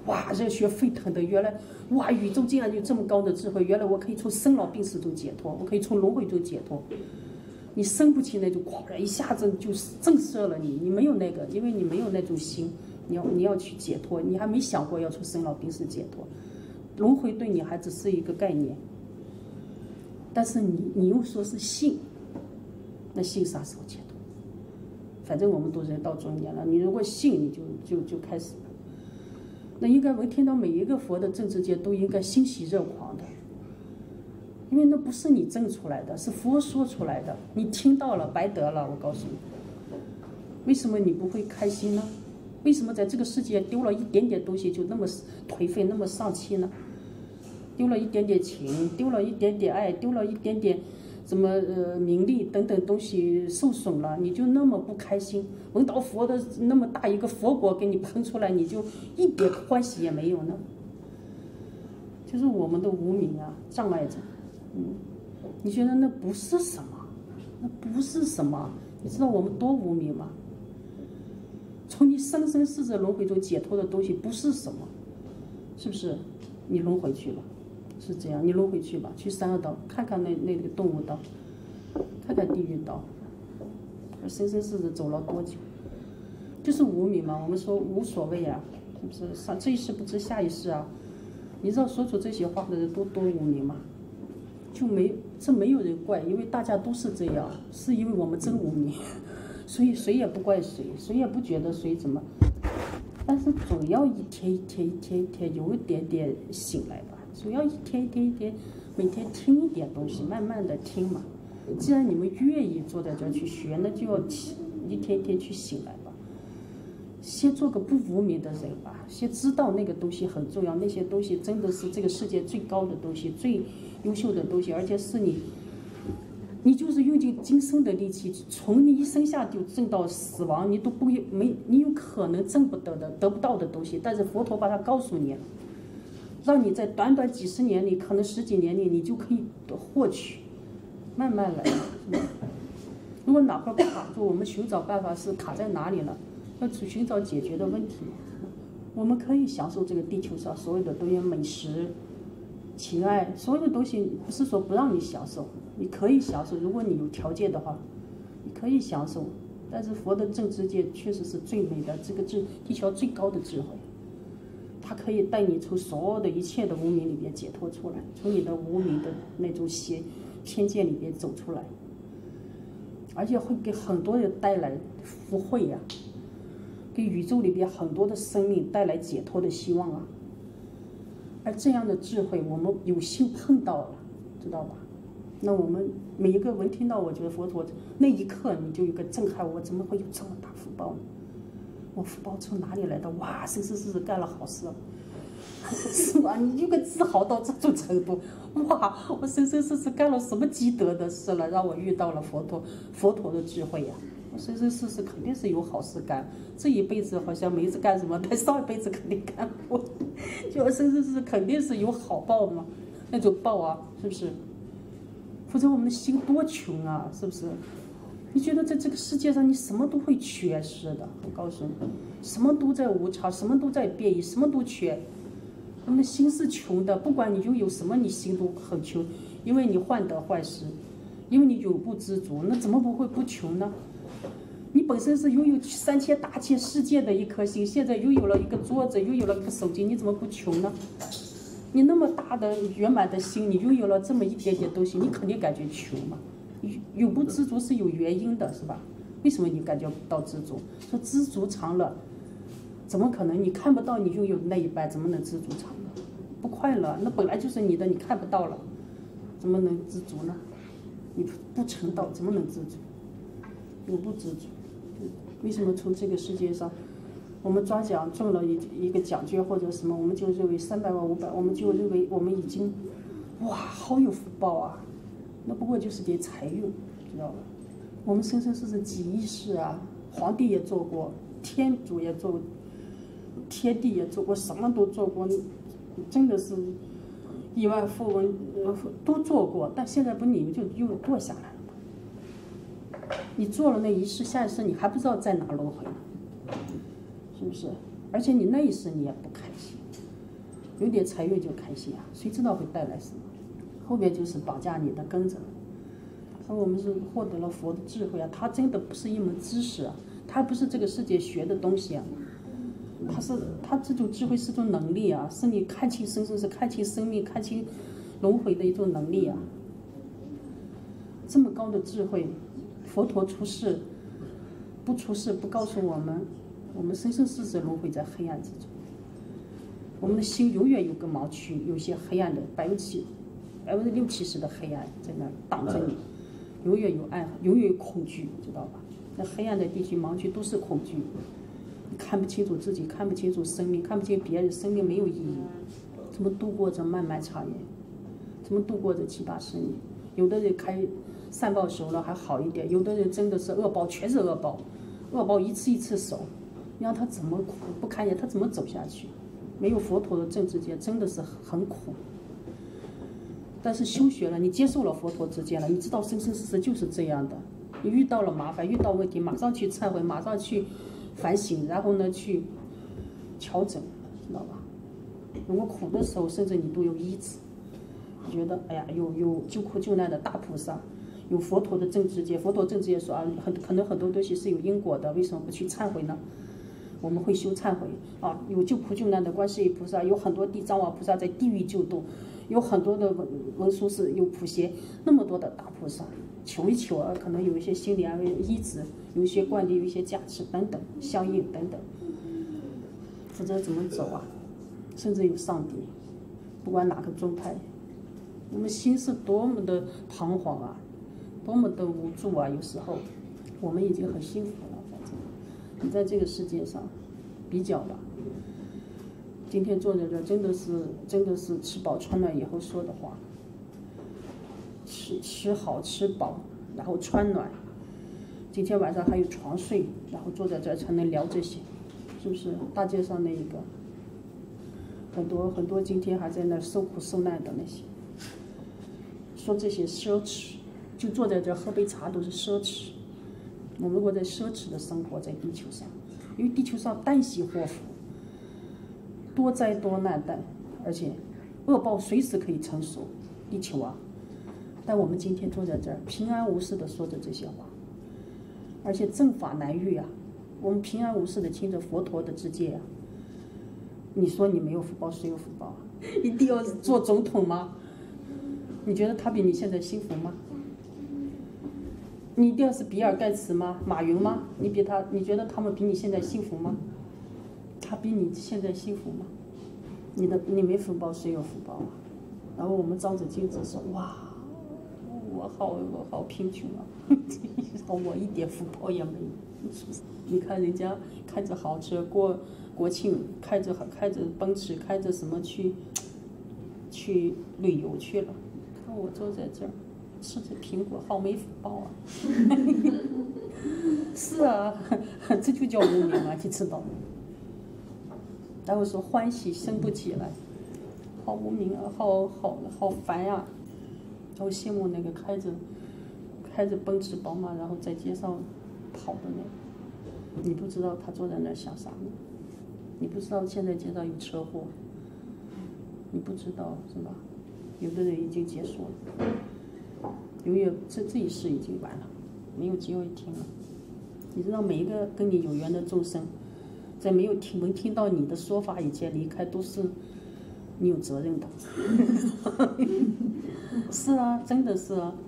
哇，热血沸腾的，原来哇，宇宙竟然有这么高的智慧，原来我可以从生老病死中解脱，我可以从轮回中解脱。你生不起那种狂热，一下子就震慑了你，你没有那个，因为你没有那种心，你要你要去解脱，你还没想过要从生老病死解脱，轮回对你还只是一个概念。但是你你又说是信，那信啥时候解脱？反正我们都人到中年了，你如果信，你就就就开始了。那应该我听到每一个佛的正知见都应该欣喜若狂的。因为那不是你证出来的，是佛说出来的，你听到了白得了。我告诉你，为什么你不会开心呢？为什么在这个世界丢了一点点东西就那么颓废，那么丧气呢？丢了一点点情，丢了一点点爱，丢了一点点什么呃名利等等东西受损了，你就那么不开心？闻到佛的那么大一个佛果给你喷出来，你就一点欢喜也没有呢？就是我们的无明啊，障碍着。嗯，你觉得那不是什么？那不是什么？你知道我们多无明吗？从你生生世世轮回中解脱的东西不是什么，是不是？你轮回去吧，是这样，你轮回去吧，去三恶道看看那那个动物道，看看地狱道，生生世世走了多久？就是无明嘛。我们说无所谓啊，是不是？上这一世不知下一世啊。你知道说出这些话的人都多无明吗？就没这没有人怪，因为大家都是这样，是因为我们真无明，所以谁也不怪谁，谁也不觉得谁怎么，但是总要一天一天一天一天有一点点醒来吧，总要一天一天一天每天听一点东西，慢慢的听嘛。既然你们愿意坐在这儿去学，那就要一天一天去醒来吧。先做个不无明的人吧，先知道那个东西很重要，那些东西真的是这个世界最高的东西，最优秀的东西，而且是你，你就是用尽今生的力气，从你一生下就挣到死亡，你都不会没，你有可能挣不得的、得不到的东西，但是佛陀把它告诉你了，让你在短短几十年里，可能十几年里，你就可以获取，慢慢来。如果哪块卡住，我们寻找办法是卡在哪里了？要去寻找解决的问题。我们可以享受这个地球上所有的东西，美食、情爱，所有的东西不是说不让你享受，你可以享受。如果你有条件的话，你可以享受。但是佛的正知见确实是最美的，这个智地球最高的智慧，它可以带你从所有的一切的无明里边解脱出来，从你的无明的那种邪偏见里边走出来，而且会给很多人带来福慧呀、啊。给宇宙里边很多的生命带来解脱的希望啊！而这样的智慧，我们有幸碰到了，知道吧？那我们每一个闻听到，我觉得佛陀那一刻，你就有个震撼：我怎么会有这么大福报呢？我福报从哪里来的？哇，生生世世干了好事，是吧？你就个自豪到这种程度，哇！我生生世世干了什么积德的事了，让我遇到了佛陀，佛陀的智慧呀、啊！生生世世肯定是有好事干，这一辈子好像没子干什么，但上一辈子肯定干过，就生生世世肯定是有好报嘛，那种报啊，是不是？否则我们的心多穷啊，是不是？你觉得在这个世界上你什么都会缺失的，我告诉你，什么都在无常，什么都在变异，什么都缺。我们的心是穷的，不管你拥有什么，你心都很穷，因为你患得患失，因为你永不知足，那怎么不会不穷呢？你本身是拥有三千大千世界的一颗心，现在拥有了一个桌子，拥有了一个手机，你怎么不穷呢？你那么大的圆满的心，你拥有了这么一点点东西，你肯定感觉穷嘛。永不知足是有原因的，是吧？为什么你感觉不到知足？说知足常乐，怎么可能？你看不到你拥有的那一半，怎么能知足常乐？不快乐，那本来就是你的，你看不到了，怎么能知足呢？你不成道，怎么能知足？永不知足。为什么从这个世界上，我们抓奖中了一一个奖券或者什么，我们就认为三百万五百，我们就认为我们已经，哇，好有福报啊！那不过就是点财用，知道吧？我们生生世世几亿世啊，皇帝也做过，天主也做过，天帝也做过，什么都做过，真的是亿万富翁呃都做过，但现在不你们就又落下来了。你做了那一世，下一世你还不知道在哪轮回呢，是不是？ 而且你那一世你也不开心，有点财运就开心啊，谁知道会带来什么？后面就是绑架你的跟着。而我们是获得了佛的智慧啊，它真的不是一门知识啊，它不是这个世界学的东西啊，它是它这种智慧是种能力啊，是你看清生生，是看清生命、看清轮回的一种能力啊。这么高的智慧，佛陀出世不出世，不告诉我们，我们生生世世轮回在黑暗之中，我们的心永远有个盲区，有些黑暗的百分之百分之六七十的黑暗在那挡着你。永远有暗，永远有恐惧，知道吧？那黑暗的地区、盲区都是恐惧，你看不清楚自己，看不清楚生命，看不清别人，生命没有意义。怎么度过这漫漫长夜？怎么度过这七八十年？有的人开善报熟了还好一点，有的人真的是恶报，全是恶报，恶报一次一次收，你让他怎么苦不堪言？他怎么走下去？没有佛陀的正知见，真的是很苦。但是修学了，你接受了佛陀之见了，你知道生生世世就是这样的。你遇到了麻烦，遇到问题，马上去忏悔，马上去反省，然后呢去调整，知道吧？如果苦的时候，甚至你都有医治，觉得哎呀，有有救苦救难的大菩萨，有佛陀的正知见。佛陀正知见说啊，很可能很多东西是有因果的，为什么不去忏悔呢？我们会修忏悔啊，有救苦救难的观世音菩萨，有很多地藏王菩萨在地狱救度。有很多的文文殊师，有普贤，那么多的大菩萨，求一求啊，可能有一些心理安慰、医治，有一些灌顶，有一些加持等等，相应等等。否则怎么走啊？甚至有上帝，不管哪个宗派，我们心是多么的彷徨啊，多么的无助啊！有时候我们已经很幸福了，反正你在这个世界上比较吧。今天坐在这真的是真的是吃饱穿暖以后说的话，吃吃好吃饱，然后穿暖，今天晚上还有床睡，然后坐在这才能聊这些，是不是？大街上那一个很多很多今天还在那受苦受难的那些，说这些奢侈，就坐在这喝杯茶都是奢侈。我们过在奢侈的生活在地球上，因为地球上旦夕祸福，多灾多难的，而且恶报随时可以成熟，地球啊！但我们今天坐在这儿，平安无事的说着这些话，而且正法难遇啊！我们平安无事的听着佛陀的知见啊！你说你没有福报，谁有福报啊？一定要做总统吗？你觉得他比你现在幸福吗？你一定要是比尔盖茨吗？马云吗？你比他，你觉得他们比你现在幸福吗？他比你现在幸福吗？你的你没福报，谁有福报啊？然后我们照着镜子说，哇，我好我好贫穷啊，我一点福报也没有，是不是？你看人家开着豪车过国庆，开着开着奔驰，开着什么去去旅游去了，看我坐在这儿吃着苹果，好没福报啊！是啊，这就叫无明啊，你知道吗？然后说欢喜生不起来，好无明啊，好好好烦呀、啊！然后羡慕那个开着开着奔驰宝马，然后在街上跑的那个，你不知道他坐在那儿想啥呢？你不知道现在街上有车祸，你不知道是吧？有的人已经结束了，永远这这一世已经完了，没有机会听了。你知道每一个跟你有缘的众生，在没有听能听到你的说法以前离开，都是你有责任的。是啊，真的是啊。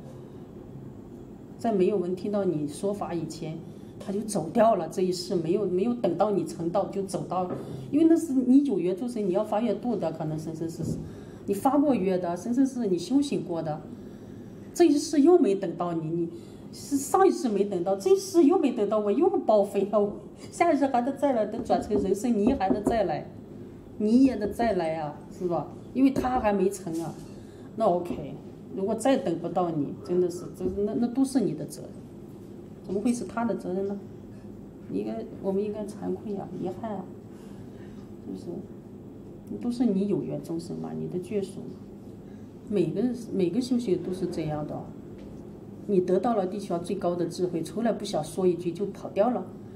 在没有人听到你说法以前，他就走掉了。这一世没有没有等到你成道就走到，因为那是你有缘众生，你要发愿度的，可能生生世世，你发过愿的，生生世世你修行过的，这一世又没等到你，你。是上一世没等到，这一世又没等到，我又报废了。我下一世还得再来，等转成人生，你还得再来，你也得再来啊，是吧？因为他还没成啊。那 OK， 如果再等不到你，真的是，这那那都是你的责任，怎么会是他的责任呢？应该我们应该惭愧啊，遗憾啊，是不是？都是你有缘众生嘛，你的眷属嘛，每个每个修行都是这样的。你得到了地球上最高的智慧，从来不想说一句就跑掉了，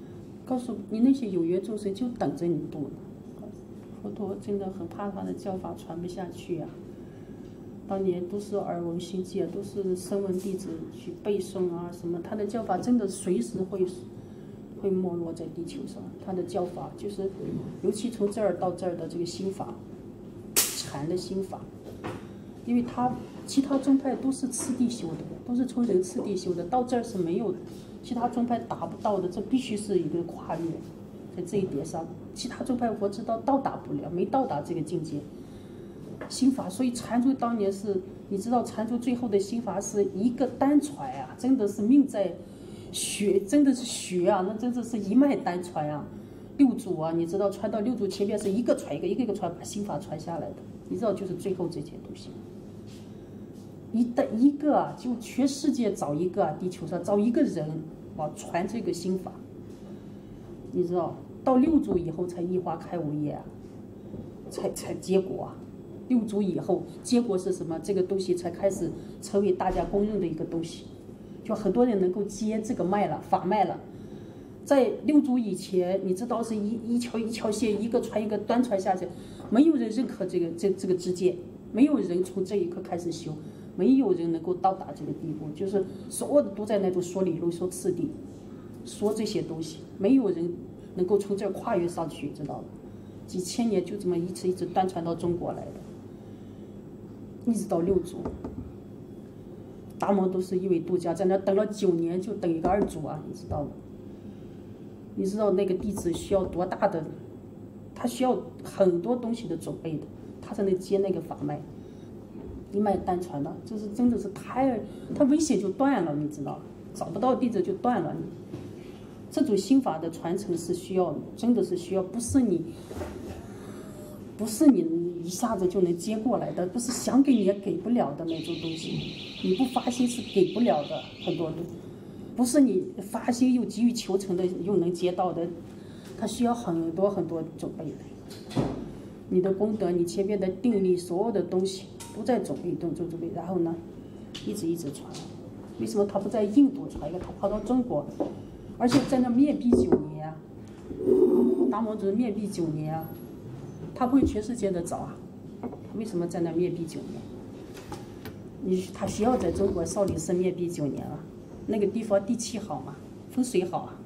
告诉你那些有缘众生就等着你度呢。佛陀真的很怕他的教法传不下去啊。当年都是耳闻心记，都是声闻弟子去背诵啊什么，他的教法真的随时会会没落在地球上。他的教法就是，尤其从这儿到这儿的这个心法，禅的心法，因为他其他宗派都是次第修的，都是从人次第修的，到这儿是没有的。其他宗派达不到的，这必须是一个跨越，在这一点上，其他宗派我知道到达不了，没到达这个境界。心法，所以禅宗当年是，你知道禅宗最后的心法是一个单传啊，真的是命在学，真的是学啊，那真的是一脉单传啊。六祖啊，你知道传到六祖前面是一个传一个，一个一个传，把心法传下来的，你知道就是最后这些东西。一的一个啊，就全世界找一个、啊，地球上找一个人啊，传这个心法。你知道，到六祖以后才一花开五叶啊，才才结果啊。六祖以后，结果是什么？这个东西才开始成为大家公认的一个东西，就很多人能够接这个脉了，法脉了。在六祖以前，你知道是一一条一条线，一个传一个端传下去，没有人认可这个这这个知见，没有人从这一刻开始修。没有人能够到达这个地步，就是所有的都在那种说理论、说次第、说这些东西，没有人能够从这儿跨越上去，知道吗？几千年就这么一直一直端传到中国来的，一直到六祖，达摩都是一位度家，在那等了九年就等一个二祖啊，你知道吗？你知道那个弟子需要多大的，他需要很多东西的准备的，他才能接那个法脉。一脉单传的，就是真的是太，他危险就断了，你知道，找不到弟子就断了。这种心法的传承是需要，真的是需要，不是你，不是你一下子就能接过来的，不是想给你也给不了的那种东西，你不发心是给不了的，很多的，不是你发心又急于求成的又能接到的，它需要很多很多准备的。你的功德，你前面的定力，所有的东西。不在准备，动作准备，然后呢，一直一直传。为什么他不在印度传一个？他跑到中国，而且在那面壁九年啊，达摩祖面壁九年啊，他不会全世界的找啊？为什么在那面壁九年？你他需要在中国少林寺面壁九年啊？那个地方地气好嘛，风水好啊，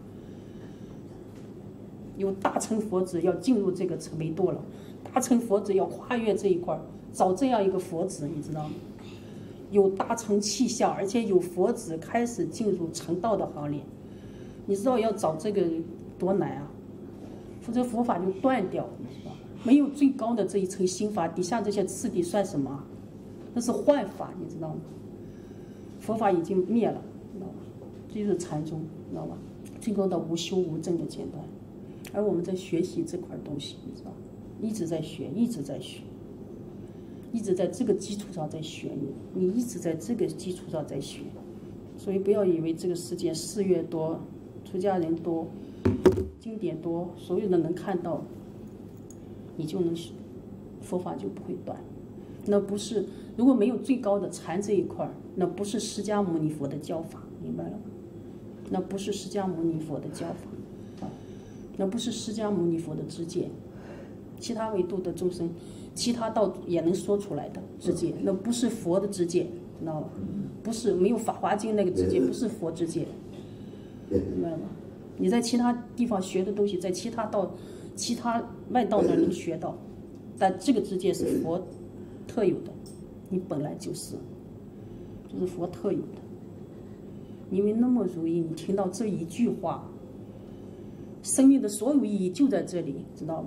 有大乘佛子要进入这个维度了，大乘佛子要跨越这一块。找这样一个佛子，你知道吗？有大乘气象，而且有佛子开始进入成道的行列。你知道要找这个多难啊？否则佛法就断掉，你知道吗？没有最高的这一层心法，底下这些次第算什么？那是幻法，你知道吗？佛法已经灭了，知道吗？这就是禅宗，知道吗？最高的无修无证的阶段。而我们在学习这块东西，你知道吗？一直在学，一直在学。一直在这个基础上在学，你你一直在这个基础上在学，所以不要以为这个世界寺院多，出家人多，经典多，所有的能看到，你就能佛法就不会断。那不是，如果没有最高的禅这一块，那不是释迦牟尼佛的教法，明白了吗？那不是释迦牟尼佛的教法，那不是释迦牟尼佛的知见，其他维度的众生。其他道也能说出来的知见，那不是佛的知见，知道吗？不是，没有《法华经》那个知见，不是佛知见，明白吗？你在其他地方学的东西，在其他道、其他外道那能学到，但这个知见是佛特有的，你本来就是，这是佛特有的。因为那么如意，你听到这一句话，生命的所有意义就在这里，知道吗？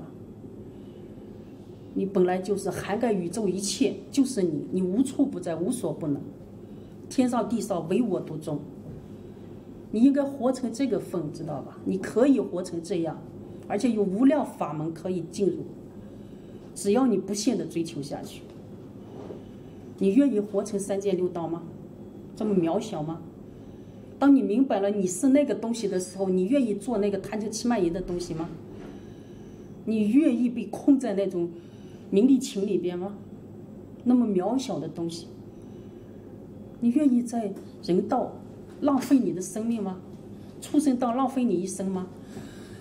你本来就是涵盖宇宙一切，就是你，你无处不在，无所不能，天上地上唯我独尊。你应该活成这个份，知道吧？你可以活成这样，而且有无量法门可以进入，只要你不懈的追求下去。你愿意活成三界六道吗？这么渺小吗？当你明白了你是那个东西的时候，你愿意做那个贪嗔痴慢疑的东西吗？你愿意被困在那种名利情里边吗？那么渺小的东西，你愿意在人道浪费你的生命吗？畜生道浪费你一生吗？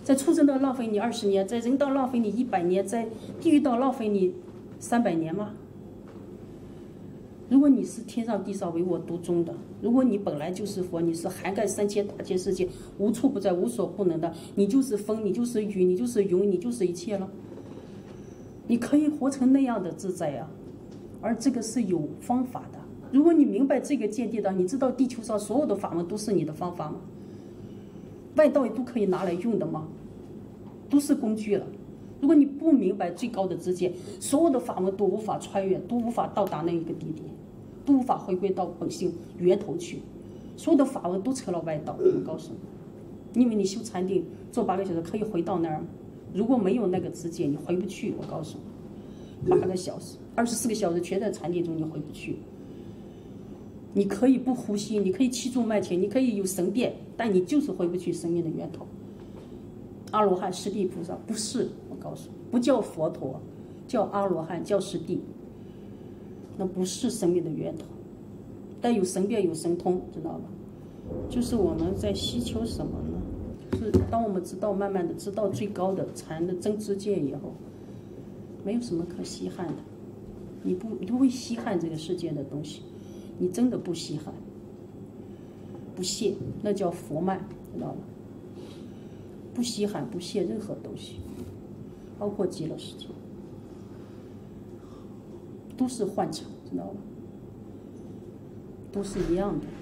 在畜生道浪费你二十年，在人道浪费你一百年，在地狱道浪费你三百年吗？如果你是天上地上唯我独尊的，如果你本来就是佛，你是涵盖三千大千世界，无处不在，无所不能的，你就是风，你就是雨，你就是云，你就是一切了。你可以活成那样的自在呀、啊，而这个是有方法的。如果你明白这个见地的，你知道地球上所有的法门都是你的方法吗？外道都可以拿来用的吗？都是工具了。如果你不明白最高的知见，所有的法门都无法穿越，都无法到达那一个地点，都无法回归到本性源头去。所有的法门都成了外道。我告诉你，因为你修禅定做八个小时可以回到那儿，如果没有那个知见，你回不去。我告诉你，八个小时、二十四个小时全在禅定中，你回不去。你可以不呼吸，你可以气住脉停，你可以有神变，但你就是回不去生命的源头。阿罗汉、释地菩萨不是，我告诉你，不叫佛陀，叫阿罗汉，叫释地，那不是生命的源头，但有神变有神通，知道吧？就是我们在希求什么呢？是当我们知道，慢慢的知道最高的禅的真知见以后，没有什么可稀罕的，你不你不会稀罕这个世界的东西，你真的不稀罕，不屑，那叫佛慢，知道吗？不稀罕不屑任何东西，包括极乐世界，都是幻场，知道吗？都是一样的。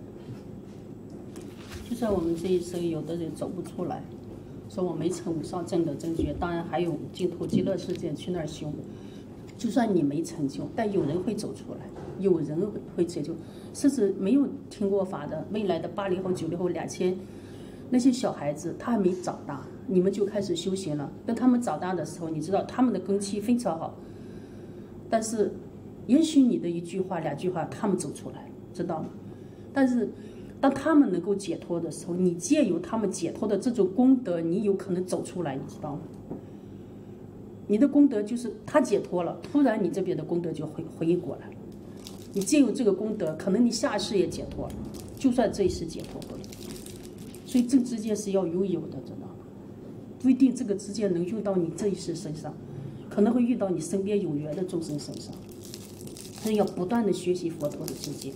就算我们这一生有的人走不出来，说我没成无上正的正觉，当然还有净土极乐世界去那儿修。就算你没成就，但有人会走出来，有人会成就，甚至没有听过法的未来的八零后、九零后、两千。那些小孩子他还没长大，你们就开始修行了。等他们长大的时候，你知道他们的根基非常好，但是也许你的一句话、两句话，他们走出来，知道吗？但是当他们能够解脱的时候，你借由他们解脱的这种功德，你有可能走出来，你知道吗？你的功德就是他解脱了，突然你这边的功德就回回应过来了。你借由这个功德，可能你下世也解脱了，就算这一世解脱不了。所以这知见是要拥有的，知道吗？不一定这个知见能用到你这一世身上，可能会遇到你身边有缘的众生身上。所以要不断的学习佛陀的知见，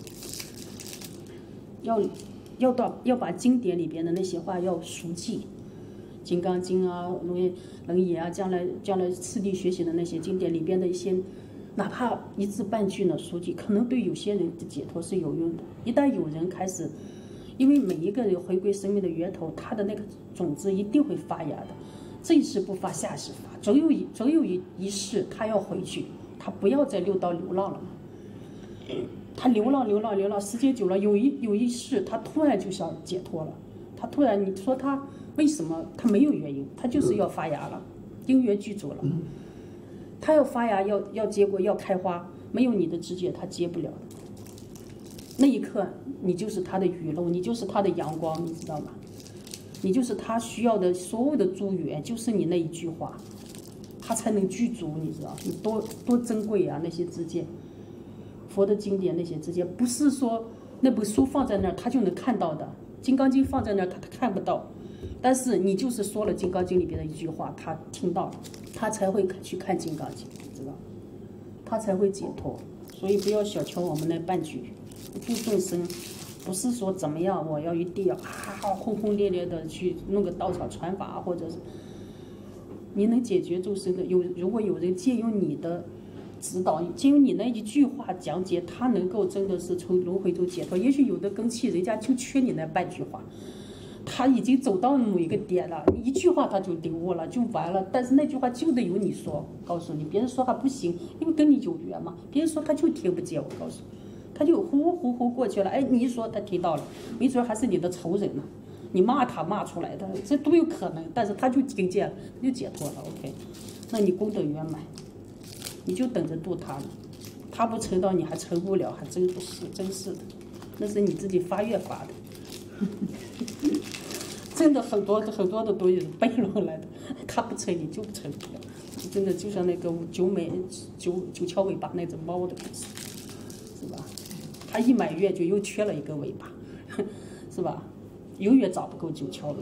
要要到要把经典里边的那些话要熟记，《金刚经》啊、楞楞严啊，将来将来次第学习的那些经典里边的一些，哪怕一字半句呢熟记，可能对有些人的解脱是有用的。一旦有人开始。因为每一个人回归生命的源头，他的那个种子一定会发芽的，这一世不发，下世发，总有一总有一一世他要回去，他不要在六道流浪了。他流浪流浪流浪，时间久了，有一有一世他突然就想解脱了，他突然你说他为什么？他没有原因，他就是要发芽了，因缘具足了，他要发芽，要要结果，要开花，没有你的知觉，他结不了的。那一刻，你就是他的雨露，你就是他的阳光，你知道吗？你就是他需要的所有的诸缘，就是你那一句话，他才能具足，你知道？你多多珍贵啊！那些知见，佛的经典那些知见，不是说那本书放在那儿他就能看到的，《金刚经》放在那儿他他看不到，但是你就是说了《金刚经》里边的一句话，他听到了，他才会去看《金刚经》，知道？他才会解脱。所以不要小瞧我们那半句。度众生不是说怎么样，我要一定要啊轰轰烈烈的去弄个道场传法，或者是你能解决众生的，有如果有人借用你的指导，借用你那一句话讲解，他能够真的是从轮回中解脱。也许有的根器人家就缺你那半句话，他已经走到某一个点了，你一句话他就领悟了，就完了。但是那句话就得由你说，告诉你，别人说他不行，因为跟你有缘嘛，别人说他就听不见，我告诉你。他就呼呼呼过去了，哎，你一说他听到了，没准还是你的仇人呢，你骂他骂出来的，这都有可能。但是他就听见了，他就解脱了 ，OK， 那你功德圆满，你就等着度他了。他不成道，你还成不了，还真不是，真是的，那是你自己发愿发的。真的很多很多的东西是背落来的，他不成你就成不了，真的就像那个九尾九九条尾巴那只猫的故事，是吧？他一满月就又缺了一个尾巴，是吧？永远找不够九条尾巴。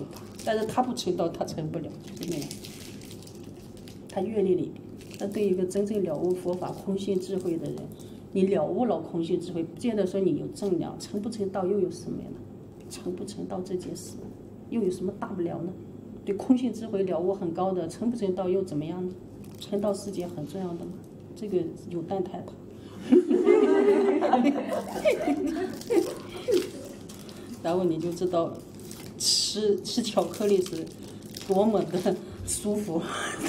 但是他不成道，他成不了，就是那样。他阅历里，那对一个真正了悟佛法空性智慧的人，你了悟了空性智慧，不见得说你有正量，成不成道又有什么呢？成不成道这件事，又有什么大不了呢？对空性智慧了悟很高的，成不成道又怎么样呢？成道是件很重要的嘛，这个有待探讨。然后你就知道吃吃巧克力是多么的舒服，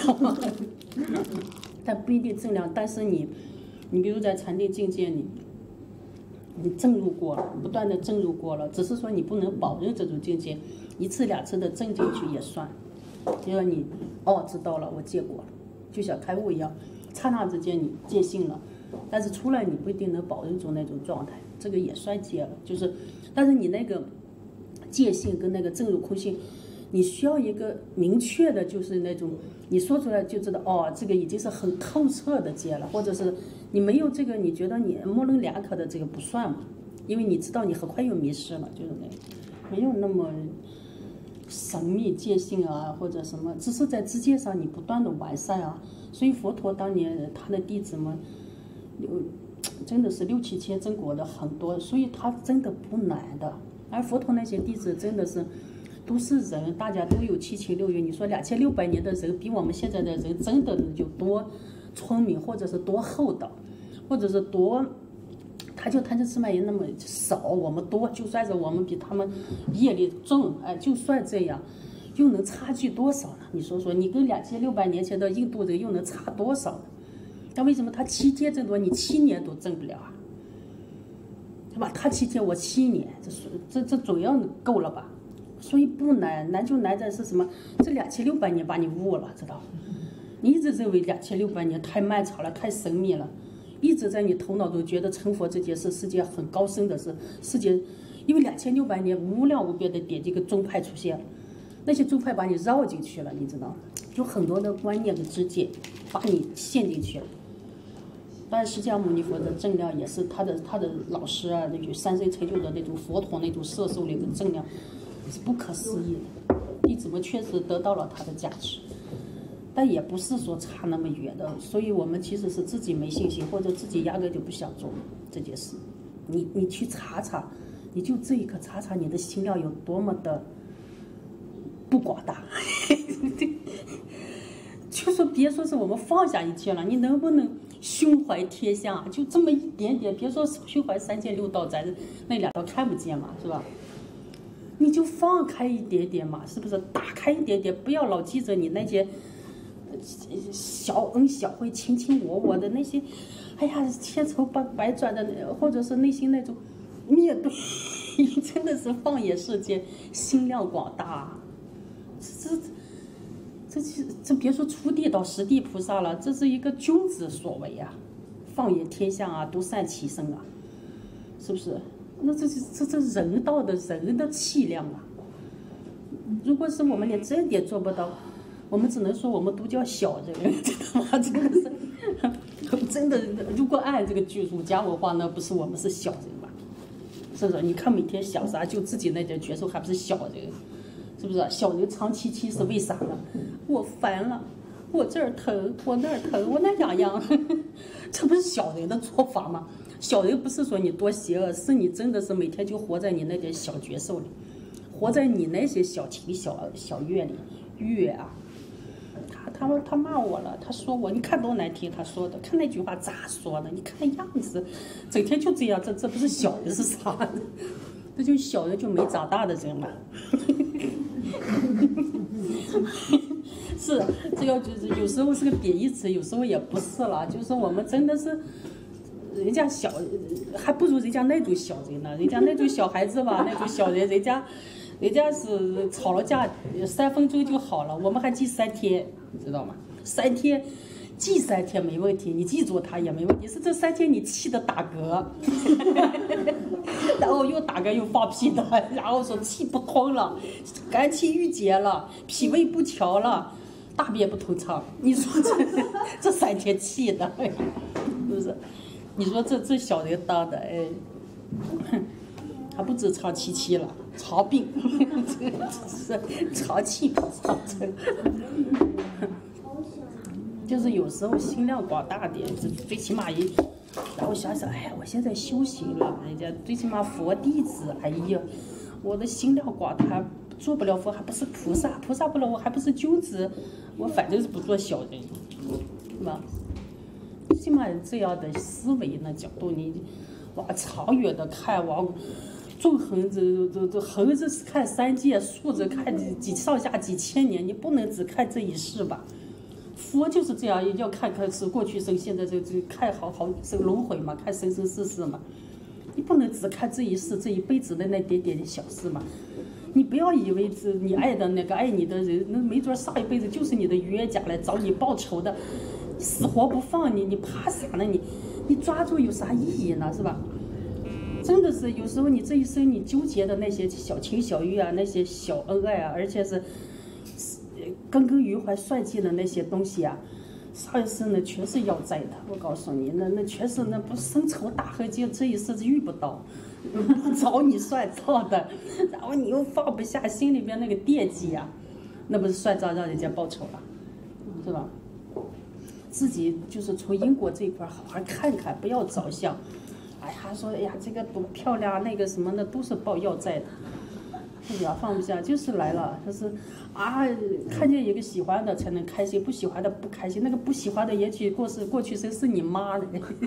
但不一定正量。但是你，你比如在禅定境界里，你证入过了，不断的证入过了，只是说你不能保证这种境界一次两次的证进去也算。就说你哦知道了，我戒过了，就像开悟一样，刹那之间你戒性了，但是出来你不一定能保证住那种状态，这个也算戒了。就是，但是你那个戒性跟那个证入空性，你需要一个明确的，就是那种你说出来就知道哦，这个已经是很透彻的戒了，或者是你没有这个，你觉得你模棱两可的这个不算嘛，因为你知道你很快又迷失了，就是那个没有那么神秘戒性啊，或者什么，只是在知见上你不断的完善啊。所以佛陀当年他的弟子们，有真的是六七千正果的很多，所以他真的不难的。而佛陀那些弟子真的是都是人，大家都有七情六欲。你说两千六百年的人比我们现在的人真的有多聪明，或者是多厚道，或者是多。他就贪嗔痴慢疑那么少，我们多，就算是我们比他们业力重，哎，就算这样，又能差距多少呢？你说说，你跟两千六百年前的印度人又能差多少呢？那为什么他七天挣多，你七年都挣不了啊？对吧？他七天，我七年，这这这总要够了吧？所以不难，难就难在是什么？这两千六百年把你悟了，知道？你一直认为两千六百年太漫长了，太神秘了。一直在你头脑中觉得成佛这件事是件很高深的事，是件，因为两千六百年无量无边的点这个宗派出现了，那些宗派把你绕进去了，你知道，有很多的观念和知见把你陷进去了。当然，释迦牟尼佛的正量也是他的他的老师啊，那个三生成就的那种佛陀那种摄受力的正量是不可思议的，弟子们确实得到了他的加持。但也不是说差那么远的，所以我们其实是自己没信心，或者自己压根就不想做这件事。你你去查查，你就这一刻查查你的心量有多么的不广大。就说别说是我们放下一切了，你能不能胸怀天下？就这么一点点，别说胸怀三界六道，咱那两道看不见嘛，是吧？你就放开一点点嘛，是不是？打开一点点，不要老记着你那些。小恩小惠、卿卿我我的那些，哎呀，千愁百百转的，或者是内心那种面对，真的是放眼世界，心量广大。这这这这别说初地到十地菩萨了，这是一个君子所为啊，放眼天下啊，独善其身啊，是不是？那这这这人道的人的气量啊！如果是我们连这一点做不到。我们只能说我们都叫小人，知道吗？真的是，真的，如果按这个句儒家文化，那不是我们是小人吧？是不是？你看每天想啥，就自己那点觉受，还不是小人？是不是？小人长戚戚是为啥呢？我烦了，我这儿疼，我那儿疼，我那痒痒，这不是小人的做法吗？小人不是说你多邪恶，是你真的是每天就活在你那点小觉受里，活在你那些小情小小悦里，悦啊。他他他骂我了，他说我，你看多难听，他说的，看那句话咋说的？你看那样子，整天就这样，这这不是小人是啥？这就小人就没长大的人嘛。是，这个就是有时候是个贬义词，有时候也不是了。就是我们真的是，人家小，还不如人家那种小人呢。人家那种小孩子吧，那种小人，人家。人家是吵了架三分钟就好了，我们还记三天，你知道吗？三天，记三天没问题，你记住他也没问题。是这三天你气得打嗝，然后又打嗝又放屁的，然后说气不通了，肝气郁结了，脾胃不调了，大便不通畅。你说这这三天气的，是不是？你说这这小人当的，哎。 他不止长期期了，长病，这个是长期病上症。就是有时候心量广大点，最起码也，然后想想，哎呀，我现在修行了，人家最起码佛弟子，哎呀，我的心量广大，做不了佛，还不是菩萨，菩萨不了，我还不是君子，我反正是不做小人，是吧？最起码有这样的思维呢角度，你往长远的看，往纵横这这这横着看三界，竖着看几几上下几千年，你不能只看这一世吧？佛就是这样，要看看是过去生，现在这这看好好生轮回嘛，看生生世世嘛。你不能只看这一世这一辈子的那点点小事嘛。你不要以为这你爱的那个爱你的人，那没准上一辈子就是你的冤家来找你报仇的，死活不放你，你怕啥呢？你你抓住有啥意义呢？是吧？真的是有时候你这一生你纠结的那些小情小欲啊，那些小恩爱啊，而且是耿耿于怀算计的那些东西啊，上一世呢全是要债的。我告诉你，那那全是那不深仇大恨，就这一世是遇不到，不找你算账的，然后你又放不下心里边那个惦记啊，那不是算账让人家报仇了，是吧？自己就是从因果这一块好好看看，不要着相。哎呀，说哎呀这个多漂亮，那个什么的都是报要债的。哎呀，放不下，就是来了，就是啊，看见一个喜欢的才能开心，不喜欢的不开心。那个不喜欢的，也许过是过去生是你妈的。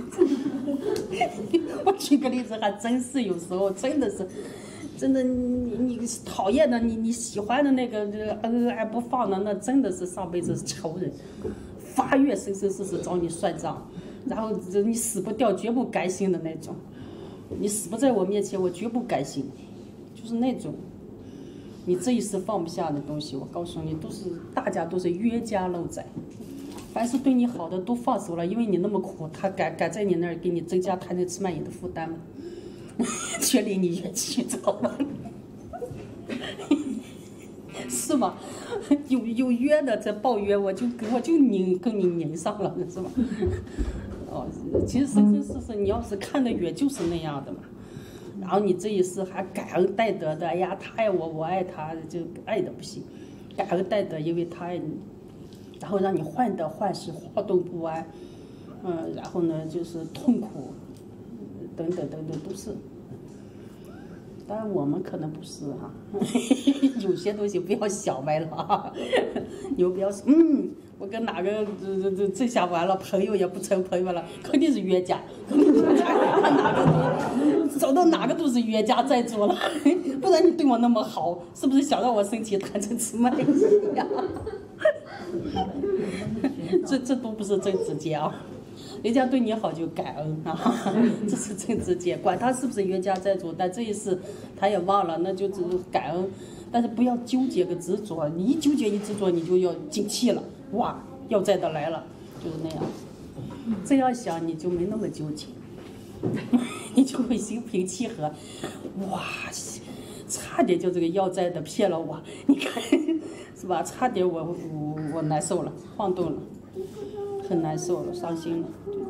我举个例子，还真是有时候真的是，真的你你讨厌的，你你喜欢的那个这个恩爱不放的，那真的是上辈子是仇人，发愿生生世世找你算账，然后你死不掉，绝不甘心的那种。你死不在我面前，我绝不甘心，就是那种。你这一世放不下的东西，我告诉你，都是大家都是冤家路窄。凡是对你好的都放手了，因为你那么苦，他敢敢在你那儿给你增加贪嗔痴慢疑的负担吗？却令你冤气，知道吗？是吗？有有冤的在报冤，我就我就拧跟你拧上了，是吧？哦，其实生生世世，你要是看得远，就是那样的嘛。然后你这一世还感恩戴德的，哎呀，他爱我，我爱他，就爱的不行，感恩戴德，因为他爱你，然后让你患得患失，躁动不安，嗯，然后呢就是痛苦，等等等等都是。当然我们可能不是哈、啊，有些东西不要想歪了啊，你不要说嗯，我跟哪个这这这这下完了，朋友也不成朋友了，肯定是冤家，肯定是冤家，哪个走到哪个都是冤家债主了，不然你对我那么好，是不是想让我身体贪嗔痴慢疑呀？这这都不是真直接啊。人家对你好就感恩啊，这是真直接。管他是不是冤家债主，但这一世他也忘了，那就只是感恩。但是不要纠结个执着，你一纠结一执着，你就要精气了，哇，要债的来了，就是那样。这样想你就没那么纠结，你就会心平气和。哇，差点就这个要债的骗了我，你看是吧？差点我我我难受了，晃动了。很难受了，伤心了。